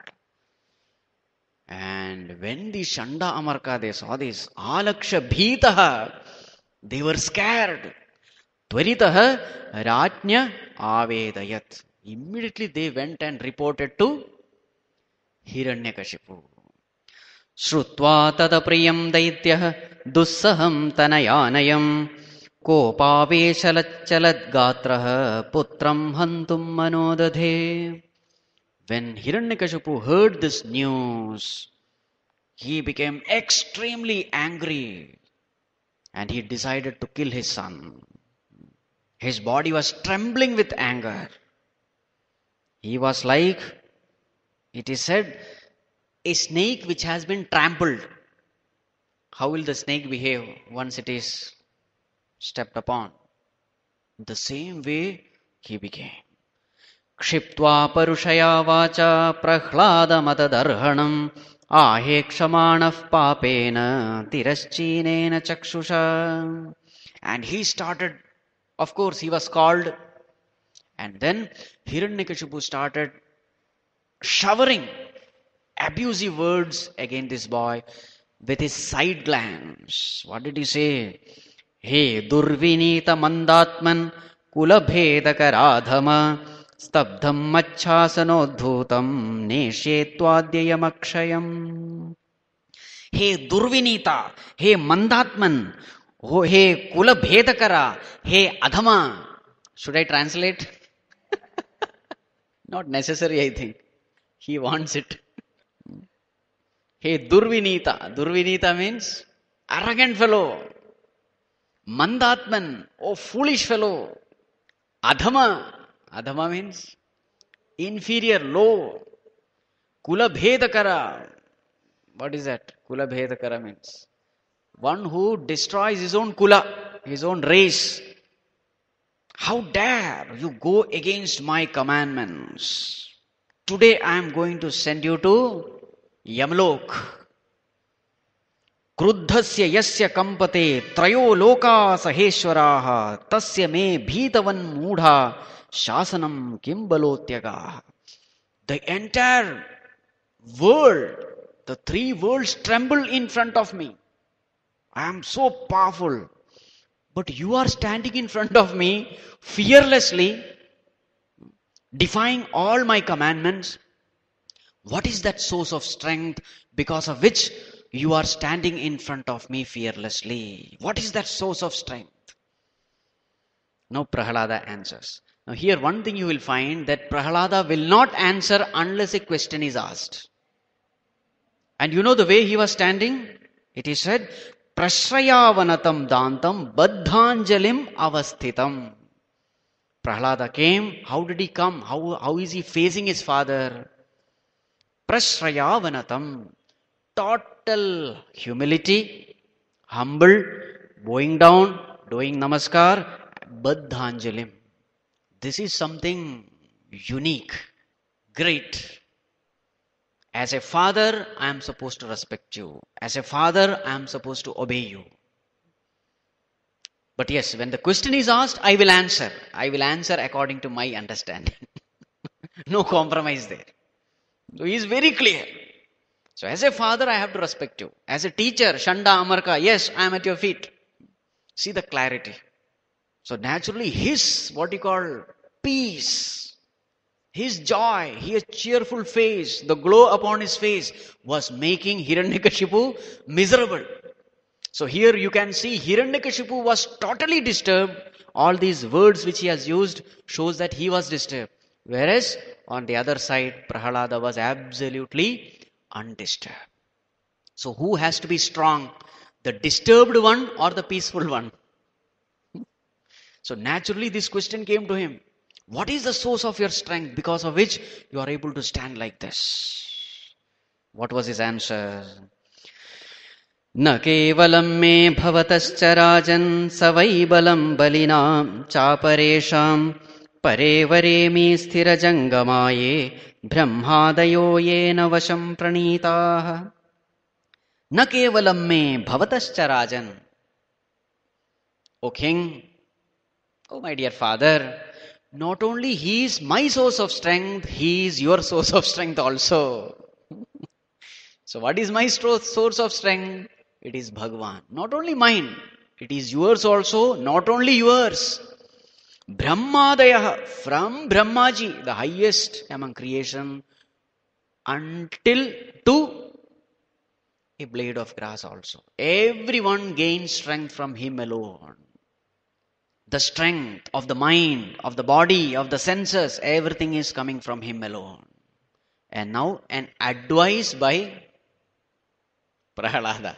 And when the Shanda Amarka, they saw this, Alaksha Bhitaha, they were scared. Tvaritaha Rajnya Avedayat. Immediately they went and reported to Hiranyakashipu. Shrutva tadapriyam daityah dussaham tanayanayam kopaveshalat gatraha putram hantum manodadhe. When Hiranyakashipu heard this news, he became extremely angry and he decided to kill his son. His body was trembling with anger. He was like, it is said, a snake which has been trampled. How will the snake behave once it is stepped upon? The same way he became. Kshiptva parushaya vacha prahlada matadarhanam ahe kshamanah papena tiraschinena chakshusha. And he started, of course he was called, and then Hiranyakashipu started showering abusive words against this boy with his side glance. What did he say? He durvinita mandatman kulabhedakaradhama stabdham machhasanodhutam neshetvadyayam. He durvinita, he mandatman, oh, he kulabhedakara, he adhama. Should I translate? Not necessary, I think. He wants it. Hey, Durvinita. Durvinita means arrogant fellow. Mandatman. Oh, foolish fellow. Adhama. Adhama means inferior, low. Kulabhedakara. What is that? Kulabhedakara means one who destroys his own kula, his own race. How dare you go against my commandments? Today I am going to send you to Yamlok. Kruddhasya yasya kampate trayo loka saheshwaraha tasya me bhitavan mudha shasanam kimbalotyaga. The entire world, the three worlds tremble in front of me. I am so powerful. But you are standing in front of me fearlessly, defying all my commandments. What is that source of strength because of which you are standing in front of me fearlessly? What is that source of strength? Now Prahalada answers. Now here one thing you will find, that Prahalada will not answer unless a question is asked. And you know the way he was standing? It is said, Prashrayavanatam dantam baddhanjalim avasthitam. Prahlada came. How did he come? How, how is he facing his father? Prashrayavanatam. Total humility, humble, bowing down, doing namaskar, baddhanjalim. This is something unique, great. As a father, I am supposed to respect you. As a father, I am supposed to obey you. But yes, when the question is asked, I will answer. I will answer according to my understanding. No compromise there. So he is very clear. So as a father, I have to respect you. As a teacher, Shanda Amarka, yes, I am at your feet. See the clarity. So naturally his, what you call, peace, his joy, his cheerful face, the glow upon his face was making Hiranyakashipu miserable. So here you can see Hiranyakashipu was totally disturbed. All these words which he has used shows that he was disturbed. Whereas on the other side, Prahalada was absolutely undisturbed. So who has to be strong? The disturbed one or the peaceful one? So naturally this question came to him. What is the source of your strength because of which you are able to stand like this? What was his answer? न केवलं मे भवतश्च राजन् स वै बलं बलिनां चापरेषां परे वरेमि स्थिरजङ्गमाये ब्रह्मादयो येन वशं प्रणीताः. न केवलं मे भवतश्च राजन्. O king, oh my dear father, not only he is my source of strength, he is your source of strength also. So what is my source of strength? It is Bhagavan. Not only mine, it is yours also, not only yours. Brahmadaya, from Brahmaji, the highest among creation, until to a blade of grass also. Everyone gains strength from him alone. The strength of the mind, of the body, of the senses, everything is coming from him alone. And now an advice by Prahalada.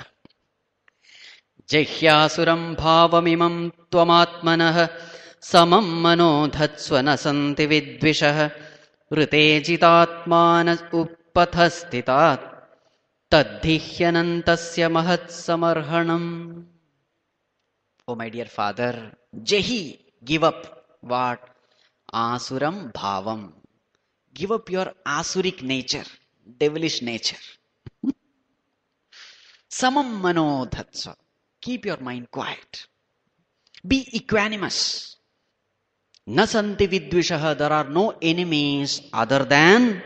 जह्यासुरं भावमिमं त्वमात्मनः समं मनो धत्स्व न सन्ति विद्विषः ऋते जितात्मान उपथस्थितात् तद्धिह्यनन्तस्य महत्समर्हणम्. Oh my dear father, Jahi, give up what? Asuram bhavam. Give up your asuric nature, devilish nature. Samam mano dhatsva. Keep your mind quiet. Be equanimous. Nasanti vidvishaha. There are no enemies other than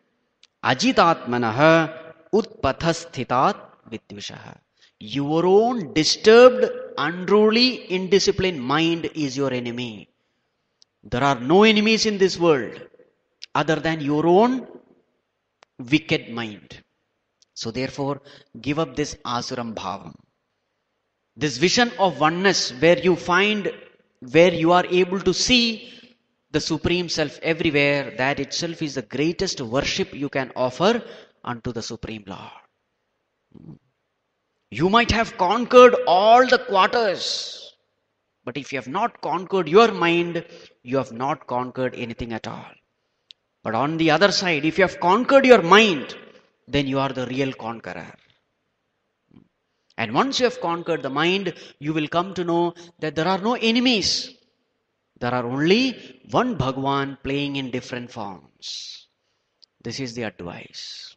ajitatmanaha utpathasthitat vidvishaha. Your own disturbed, unruly, indisciplined mind is your enemy. There are no enemies in this world other than your own wicked mind. So therefore, give up this asuram bhavam. This vision of oneness where you find, where you are able to see the Supreme Self everywhere, that itself is the greatest worship you can offer unto the Supreme Lord. You might have conquered all the quarters, but if you have not conquered your mind, you have not conquered anything at all. But on the other side, if you have conquered your mind, then you are the real conqueror. And once you have conquered the mind, you will come to know that there are no enemies. There are only one Bhagavan playing in different forms. This is the advice.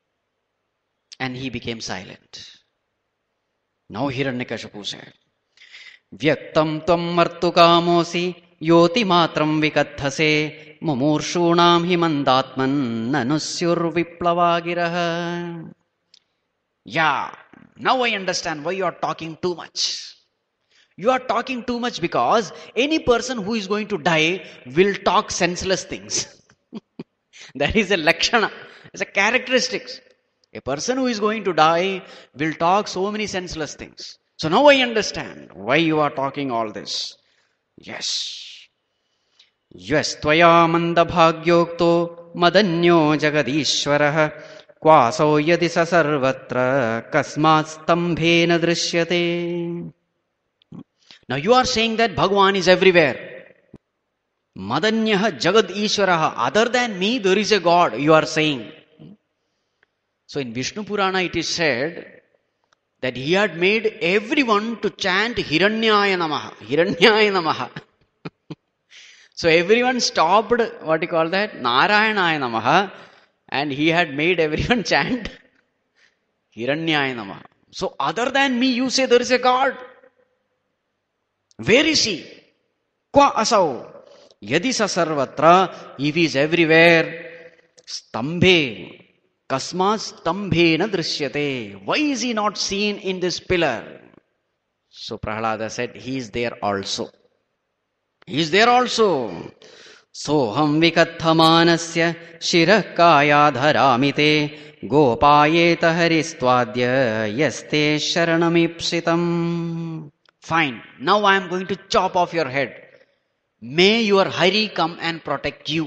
And he became silent. Now Hiranyakashipu said, Vyaktam tvam martukamosi yoti matram vikathase mumurshunam himandatman nanusyur viplavagiraha. Yeah, now I understand why you are talking too much. You are talking too much because any person who is going to die will talk senseless things. That is a lakshana, it's a characteristics. A person who is going to die will talk so many senseless things. So now I understand why you are talking all this. Yes. Yes, tvaya manda bhagyokto madanyo jagadishwarah kwaso yadi sa sarvatra kasmat stambhena drishyate. Now you are saying that Bhagavan is everywhere. Madanyaha jagad ishwaraha. Other than me, there is a God, you are saying. So in Vishnu Purana it is said that he had made everyone to chant Hiranyaya Namaha. Hiranyaya Namaha. So everyone stopped, what do you call that? Narayanaya Namaha. And he had made everyone chant Hiranyaya Namaha. So other than me, you say there is a God. Where is he? Kwa asau? Yadi sa sarvatra. If he is everywhere, stambhe. Kasmas stambhena drishyate. Why is he not seen in this pillar? So Prahalada said, he is there also. He is there also. Soham vikathamanasya shirah kaya dharamite gopayeta haristwadya yaste sharanamipsitam. Fine. Now I am going to chop off your head. May your Hari come and protect you.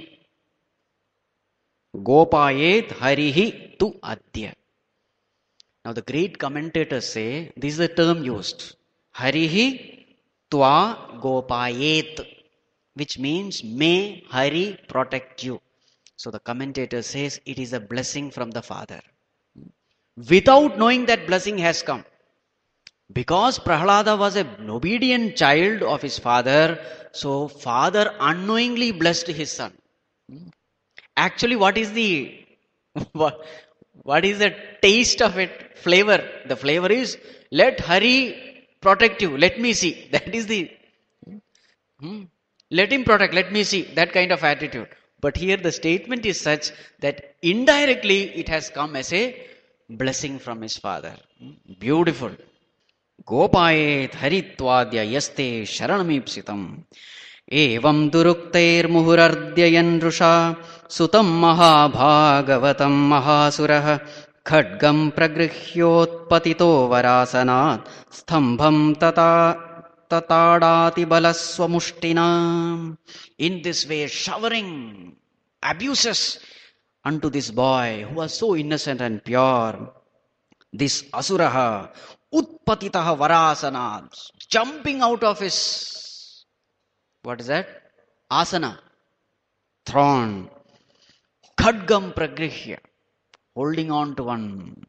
Gopayet harihi tu adya. Now the great commentators say, this is the term used. Harihi twa gopayet, which means may Hari protect you. So the commentator says it is a blessing from the Father. Without knowing that blessing has come. Because Prahlada was an obedient child of his father, so father unknowingly blessed his son. Actually, what is the what, what is the taste of it? Flavor. The flavor is let Hari protect you. Let me see. That is the hmm, let him protect. Let me see. That kind of attitude. But here the statement is such that indirectly it has come as a blessing from his father. Beautiful. Gopayet haritwadya yaste sharanamipsitam. Evam duruktairmuhurardyayan rusha sutam mahabhagavatam mahasuraha khadgam pragrhyotpatito varasanat stambham tata tatadati balaswamushtina. In this way, showering abuses unto this boy who was so innocent and pure. This asuraha utpatitaha varasanat, jumping out of his, what is that? Asana, Throne. khadgam pragrihya, holding on to one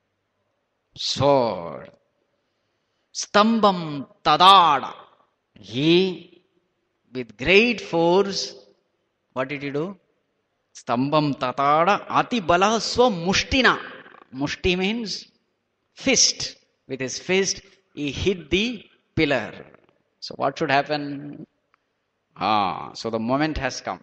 sword. Stambam tadada, he with great force, what did he do? Stambam tatada Ati bala swa mushtina. Mushti means fist. With his fist, he hit the pillar. So what should happen? Ah, so the moment has come.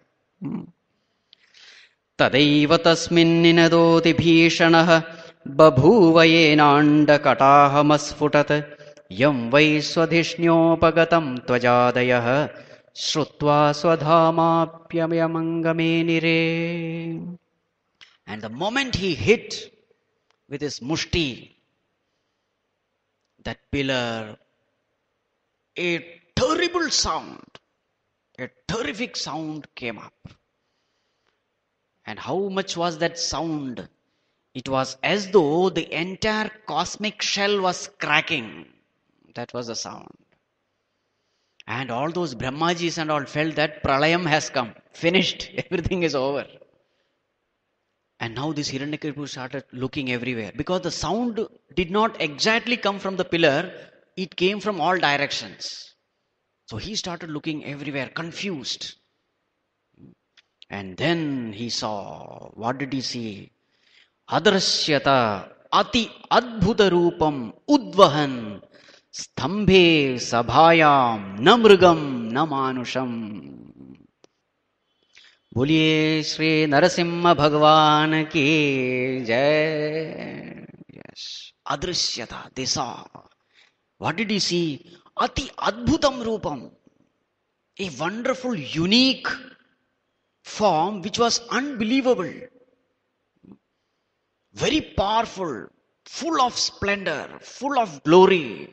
Tadaiva tasminninadoti bhishanah babhuva yenandakatahamasfutat yam vai swadhishnyopagatam tvajadayah shrutva swadhamapyamangamenire. And the moment he hit with his mushti, that pillar, a terrible sound, a terrific sound came up. And how much was that sound? It was as though the entire cosmic shell was cracking. That was the sound. And all those Brahmajis and all felt that Pralayam has come. Finished. Everything is over. And now this Hiranyakashipu started looking everywhere. Because the sound did not exactly come from the pillar. It came from all directions. So he started looking everywhere, confused. And then he saw, what did he see? Adrashyata ati adbhuta rupam udvahan stambhe sabhayam na mrugam na manusham. बोलिए श्री नरसिम्हा भगवान की जय. Yes. Adrishyata, they saw. What did he see? Ati adbhutam rupam. A wonderful, unique form which was unbelievable. Very powerful, full of splendor, full of glory.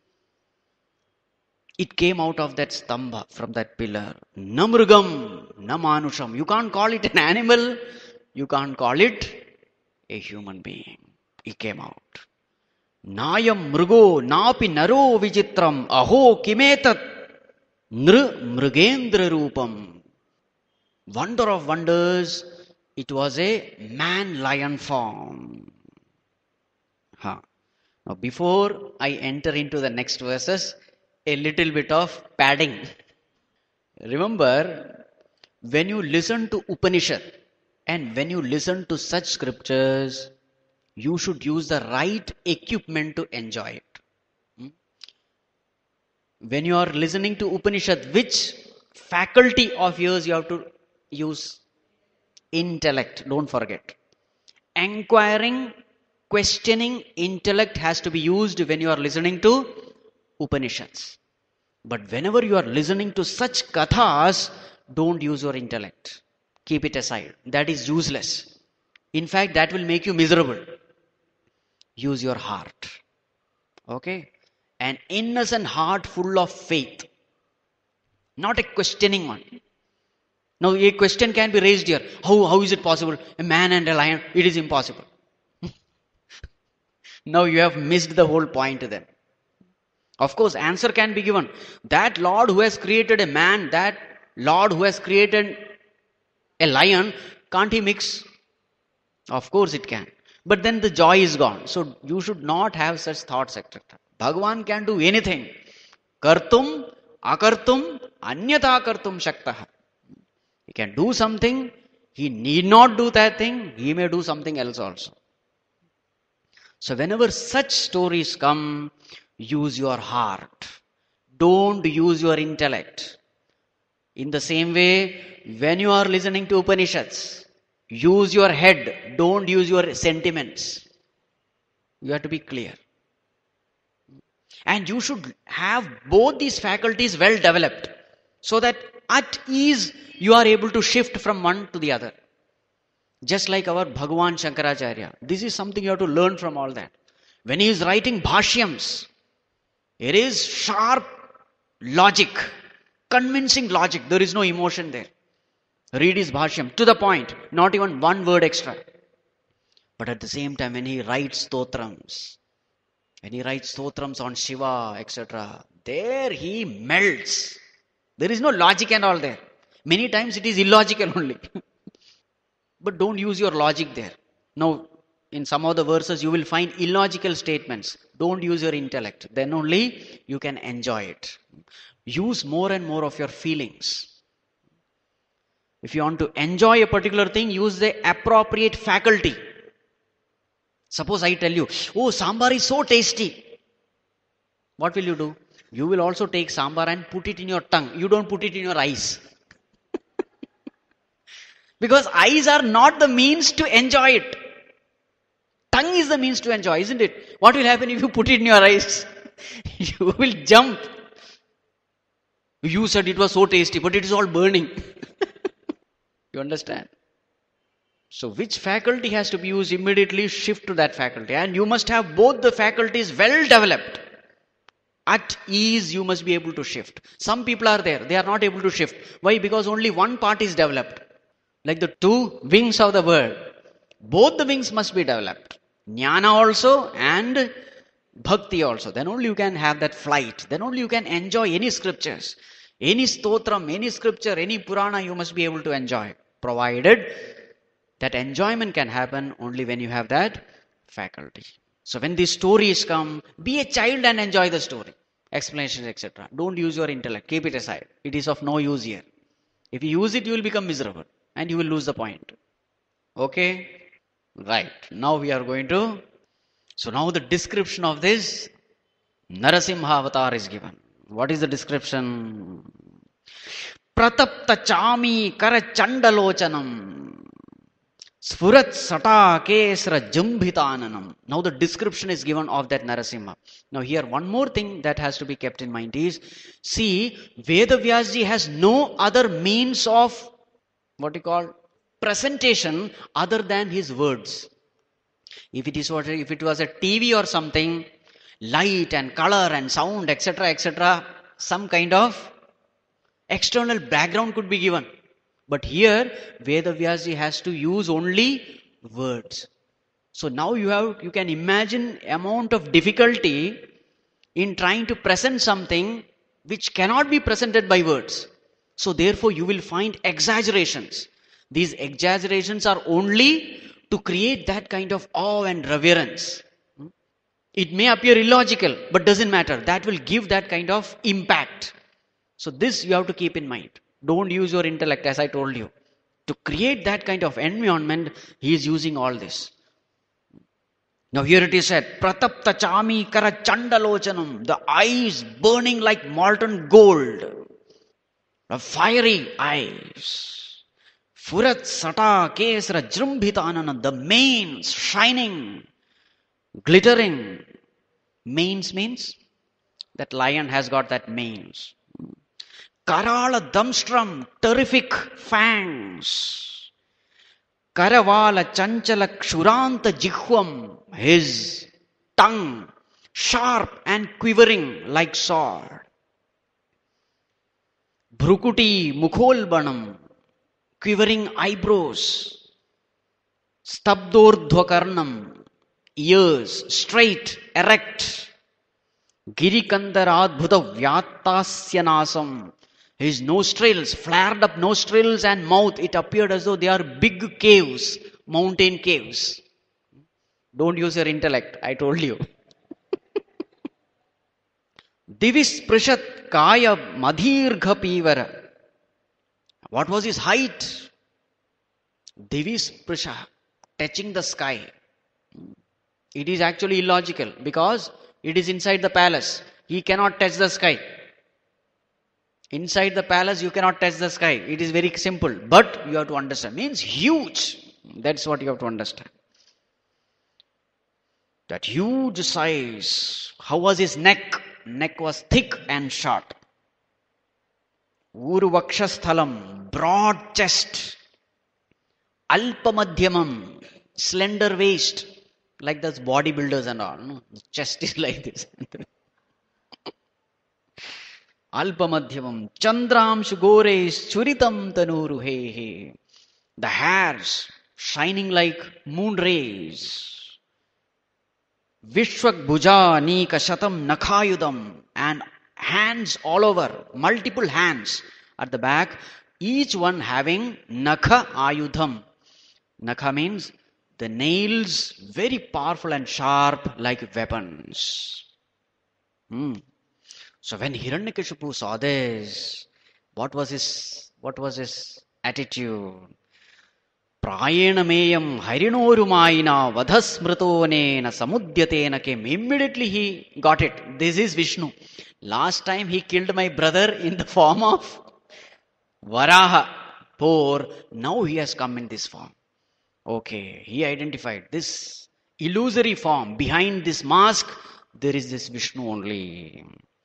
It came out of that stambha, from that pillar. Namrugam, namanusham. You can't call it an animal. You can't call it a human being. It came out. Nayam mrugo napi naro vijitram aho kimetat nr mrugendra rupam. Wonder of wonders, it was a man-lion form. Huh. Now before I enter into the next verses, a little bit of padding. Remember, when you listen to Upanishad and when you listen to such scriptures, you should use the right equipment to enjoy it. Hmm? When you are listening to Upanishad, which faculty of yours you have to use? Intellect, don't forget. Enquiring, questioning intellect has to be used when you are listening to Upanishads. But whenever you are listening to such kathas, don't use your intellect. Keep it aside. That is useless. In fact, that will make you miserable. Use your heart. Okay? An innocent heart full of faith. Not a questioning one. Now, a question can be raised here. How, how is it possible? A man and a lion, it is impossible. Now you have missed the whole point then. Of course, answer can be given. That Lord who has created a man, that Lord who has created a lion, can't he mix? Of course it can. But then the joy is gone. So you should not have such thoughts, et cetera. Bhagavan can do anything. Kartum, akartum, anyata kartum shaktaha. He can do something. He need not do that thing. He may do something else also. So whenever such stories come, use your heart. Don't use your intellect. In the same way, when you are listening to Upanishads, use your head. Don't use your sentiments. You have to be clear. And you should have both these faculties well developed, so that at ease you are able to shift from one to the other. Just like our Bhagavan Shankaracharya. This is something you have to learn from all that. When he is writing bhashyams, it is sharp logic, convincing logic. There is no emotion there. Read his bhashyam to the point, not even one word extra. But at the same time, when he writes stotrams, when he writes stotrams on Shiva, et cetera, there he melts. There is no logic and all there. Many times it is illogical only. But don't use your logic there. Now, in some of the verses, you will find illogical statements. Don't use your intellect. Then only you can enjoy it. Use more and more of your feelings. If you want to enjoy a particular thing, use the appropriate faculty. Suppose I tell you, oh, sambar is so tasty. What will you do? You will also take sambar and put it in your tongue. You don't put it in your eyes. Because eyes are not the means to enjoy it. Tongue is the means to enjoy, isn't it? What will happen if you put it in your eyes? You will jump. You said it was so tasty, but it is all burning. You understand? So which faculty has to be used? Immediately shift to that faculty. And you must have both the faculties well developed. At ease, you must be able to shift. Some people are there, they are not able to shift. Why? Because only one part is developed. Like the two wings of the bird. Both the wings must be developed. Jnana also and bhakti also. Then only you can have that flight. Then only you can enjoy any scriptures. Any stotram, any scripture, any Purana, you must be able to enjoy. Provided that enjoyment can happen only when you have that faculty. So when these stories come, be a child and enjoy the story. Explanations, et cetera. Don't use your intellect. Keep it aside. It is of no use here. If you use it, you will become miserable. And you will lose the point. Okay? Right. Now we are going to... So now the description of this Narasimha avatar is given. What is the description? Pratapta chami kara chandalochanam Sfurat sata kesra jumbitananam. Now the description is given of that Narasimha. Now here one more thing that has to be kept in mind is, see, Vedavyasji has no other means of what you call presentation other than his words. If it is what, if it was a T V or something, light and color and sound, et cetera, et cetera, some kind of external background could be given. But here, Vedavyasji has to use only words. So now you have, you can imagine amount of difficulty in trying to present something which cannot be presented by words. So therefore you will find exaggerations. These exaggerations are only to create that kind of awe and reverence. It may appear illogical, but doesn't matter. That will give that kind of impact. So this you have to keep in mind. Don't use your intellect, as I told you. To create that kind of environment, he is using all this. Now here it is said, Pratapta chami kara chandalochanam, the eyes burning like molten gold. The fiery eyes. Furat sata kesra jrumbhitanana, the manes shining, glittering. Manes means That lion has got that manes. Karala Damstram, terrific fangs. Karavala Chanchala Kshuranta Jihvam, his tongue sharp and quivering like sword. Bhrukuti Mukholbanam, quivering eyebrows. Stabdordhvakarnam, ears straight, erect. Girikandaradbhuta Vyatasyanasam, his nostrils, flared up nostrils and mouth, it appeared as though they are big caves, mountain caves. Don't use your intellect, I told you. Divis Prishat Kaya Madhirgha Pivara. What was his height? Divis Prisha, touching the sky. It is actually illogical because it is inside the palace. He cannot touch the sky. Inside the palace, you cannot touch the sky. It is very simple. But you have to understand. Means huge. That's what you have to understand. That huge size. How was his neck? Neck was thick and short. Urvakshasthalam, broad chest. Alpamadhyamam, slender waist. Like those bodybuilders and all. No? The chest is like this. Alpamadhyamam, Chandramshu Gores, Churitam Tanuru He He. The hairs shining like moon rays. Vishwak Bhuja Nika Shatam Nakhayudam, and hands all over, multiple hands at the back, each one having Nakha Ayudham. Nakha means the nails very powerful and sharp like weapons. Hmm. So when Hiranyakashipu saw this, what was his what was his attitude? Prayena meyam harinorumayina vadhasmritonena samudyatena came. Immediately he got it. This is Vishnu. Last time he killed my brother in the form of Varaha. Poor. Now he has come in this form. Okay, he identified this illusory form. Behind this mask, there is this Vishnu only.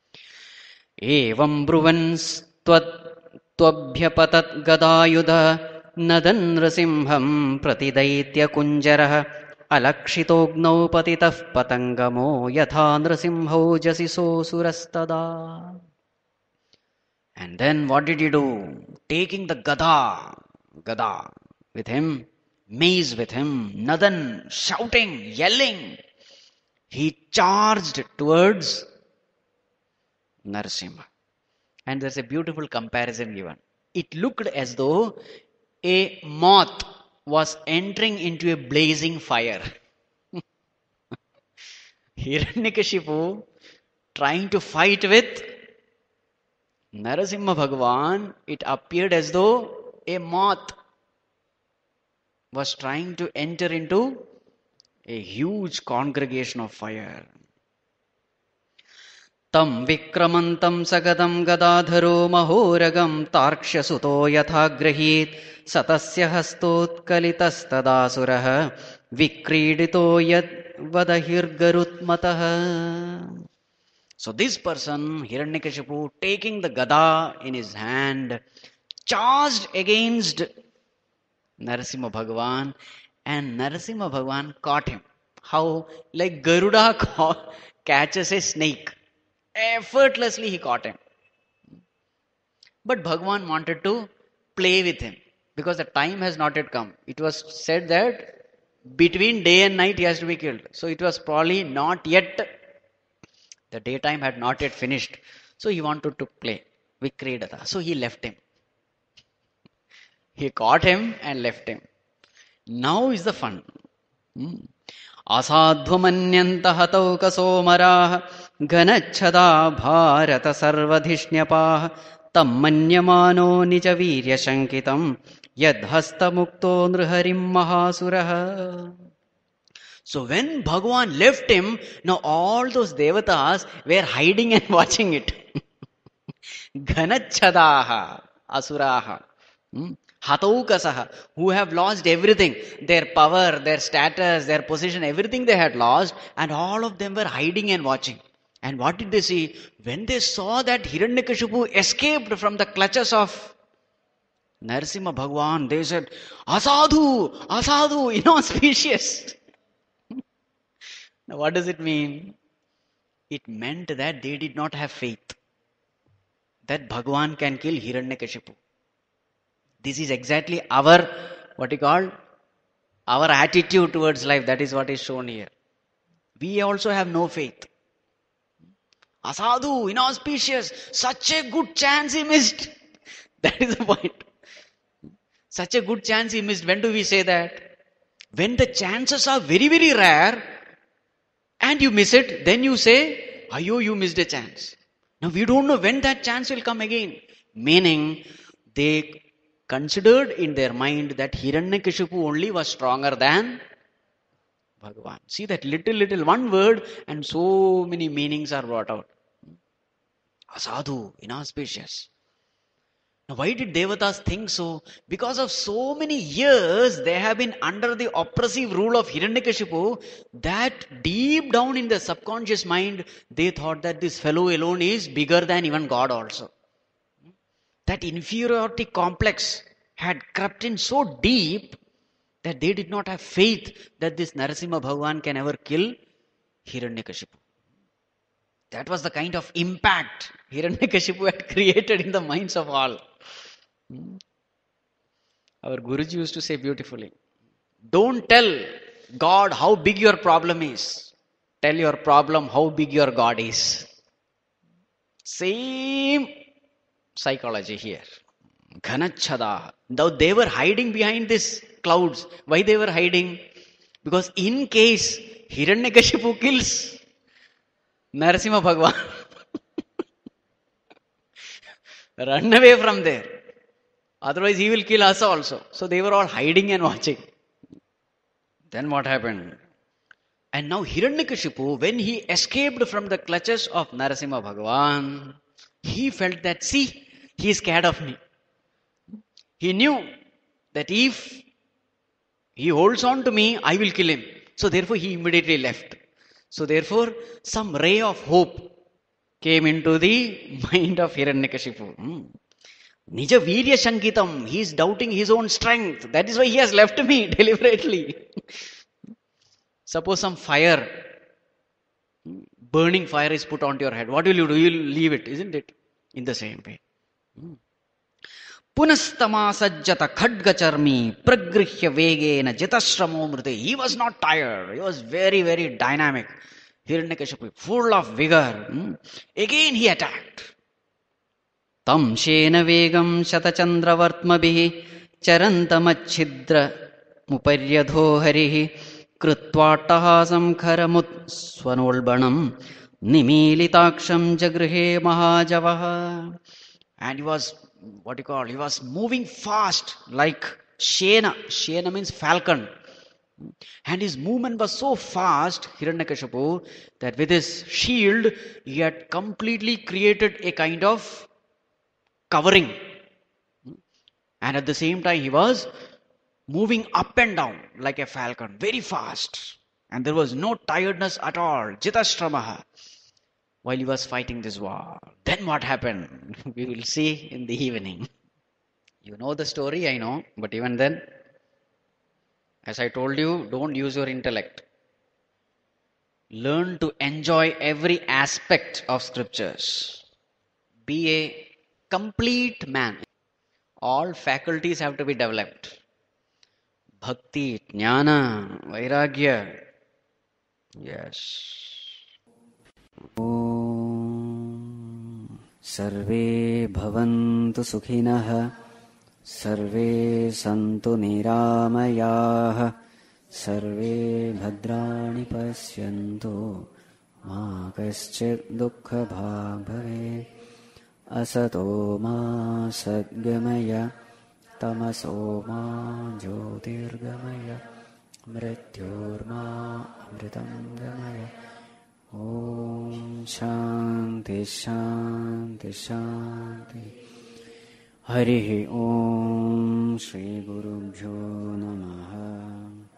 Evam bruvans tvabhyapatat gadayudha nadan nrasimham pratidaitya kunjarah alakshitognau patitah patangamo yatha nrasimho jasiso surastada. And then what did he do? Taking the gada, gada with him, mace with him, nadan, shouting, yelling, he charged towards Narasimha. And there's a beautiful comparison given. It looked as though a moth was entering into a blazing fire. Hiranyakashipu trying to fight with Narasimha Bhagavan, it appeared as though a moth was trying to enter into a huge congregation of fire. Tam vikramantam sagadam gadadharo mahoragam tarkshasuto yathagrahit satasya hastotkalitastadasurah vikridito yad vadahirgarutmatah. So this person, Hiranyakashipu, taking the gada in his hand, charged against Narasimha Bhagavan, and Narasimha Bhagavan caught him. How? Like Garuda catches a snake. Effortlessly he caught him. But Bhagavan wanted to play with him because the time has not yet come. It was said that between day and night he has to be killed. So it was probably not yet, the daytime had not yet finished. So he wanted to play. Vikridata. So he left him. He caught him and left him. Now is the fun. Asadhvamanyanta hatau kasomarah ganachada bharata sarvadhishnyapaah tam manyamano nija virya shankitam yadhasta mukto nrharim mahasurah. So when Bhagavan left him, now all those devatas were hiding and watching it. Ganachadaha asuraha. Hmm? Hataukasaha, who have lost everything, their power, their status, their position, everything they had lost, and all of them were hiding and watching. And what did they see? When they saw that Hiranyakashipu escaped from the clutches of Narasimha Bhagwan, they said, Asadhu, Asadhu, inauspicious. Now what does it mean? It meant that they did not have faith that Bhagwan can kill Hiranyakashipu. This is exactly our, what you call, our attitude towards life. That is what is shown here. We also have no faith. Asadhu, inauspicious, such a good chance he missed. That is the point. Such a good chance he missed. When do we say that? When the chances are very, very rare and you miss it, then you say, Ayo, you missed a chance. Now we don't know when that chance will come again. Meaning, they considered in their mind that Hiranyakashipu only was stronger than Bhagavan. See that little, little one word and so many meanings are brought out. Asadhu, inauspicious. Now why did Devatas think so? Because of so many years they have been under the oppressive rule of Hiranyakashipu that deep down in their subconscious mind they thought that this fellow alone is bigger than even God also. That inferiority complex had crept in so deep that they did not have faith that this Narasimha Bhagwan can ever kill Hiranyakashipu. That was the kind of impact Hiranyakashipu had created in the minds of all. Our Guruji used to say beautifully, don't tell God how big your problem is. Tell your problem how big your God is. Same psychology here. Ghanachada. Though they were hiding behind these clouds. Why they were hiding? Because in case Hiranyakashipu kills Narasimha Bhagwan, run away from there. Otherwise he will kill us also. So they were all hiding and watching. Then what happened? And now Hiranyakashipu, when he escaped from the clutches of Narasimha Bhagwan, he felt that, see, he is scared of me. He knew that if he holds on to me, I will kill him. So therefore he immediately left. So therefore some ray of hope came into the mind of Hiranyakashipu. Hmm. Nija virya shankitam. He is doubting his own strength. That is why he has left me deliberately. Suppose some fire, burning fire is put onto your head. What will you do? You will leave it, isn't it? In the same way. Punastama sajjata khadgacharmi pragrihya vegena jitashramo mrute. He was not tired. He was very, very dynamic. Hiranyakashipu, full of vigor. Hmm. Again he attacked. Tam shena vegam shatachandravartmabhihi charantamachhidra muparyadho harihi krutvatahasam kharamut swanolbanam nimilitaksham jagrihe mahajavaha. And he was, what do you call, he was moving fast like Shena. Shena means falcon. And his movement was so fast, Hiranyakashipu, that with his shield, he had completely created a kind of covering. And at the same time, he was moving up and down like a falcon, very fast. And there was no tiredness at all. Jitashramaha. While he was fighting this war. Then what happened? We will see in the evening. You know the story, I know. But even then, as I told you, don't use your intellect. Learn to enjoy every aspect of scriptures. Be a complete man. All faculties have to be developed. Bhakti, Jnana, Vairagya. Yes. Om Sarve bhavantu sukhinah Sarve santu niramayah Sarve bhadrani pasyantu Ma kaschid dukkha bhag bhave Asato ma sadgamaya Tamaso ma jyotirgamaya Mrityorma amritam gamaya Om Shanti Shanti Shanti Harihi Om Shri Gurubhyo Namaha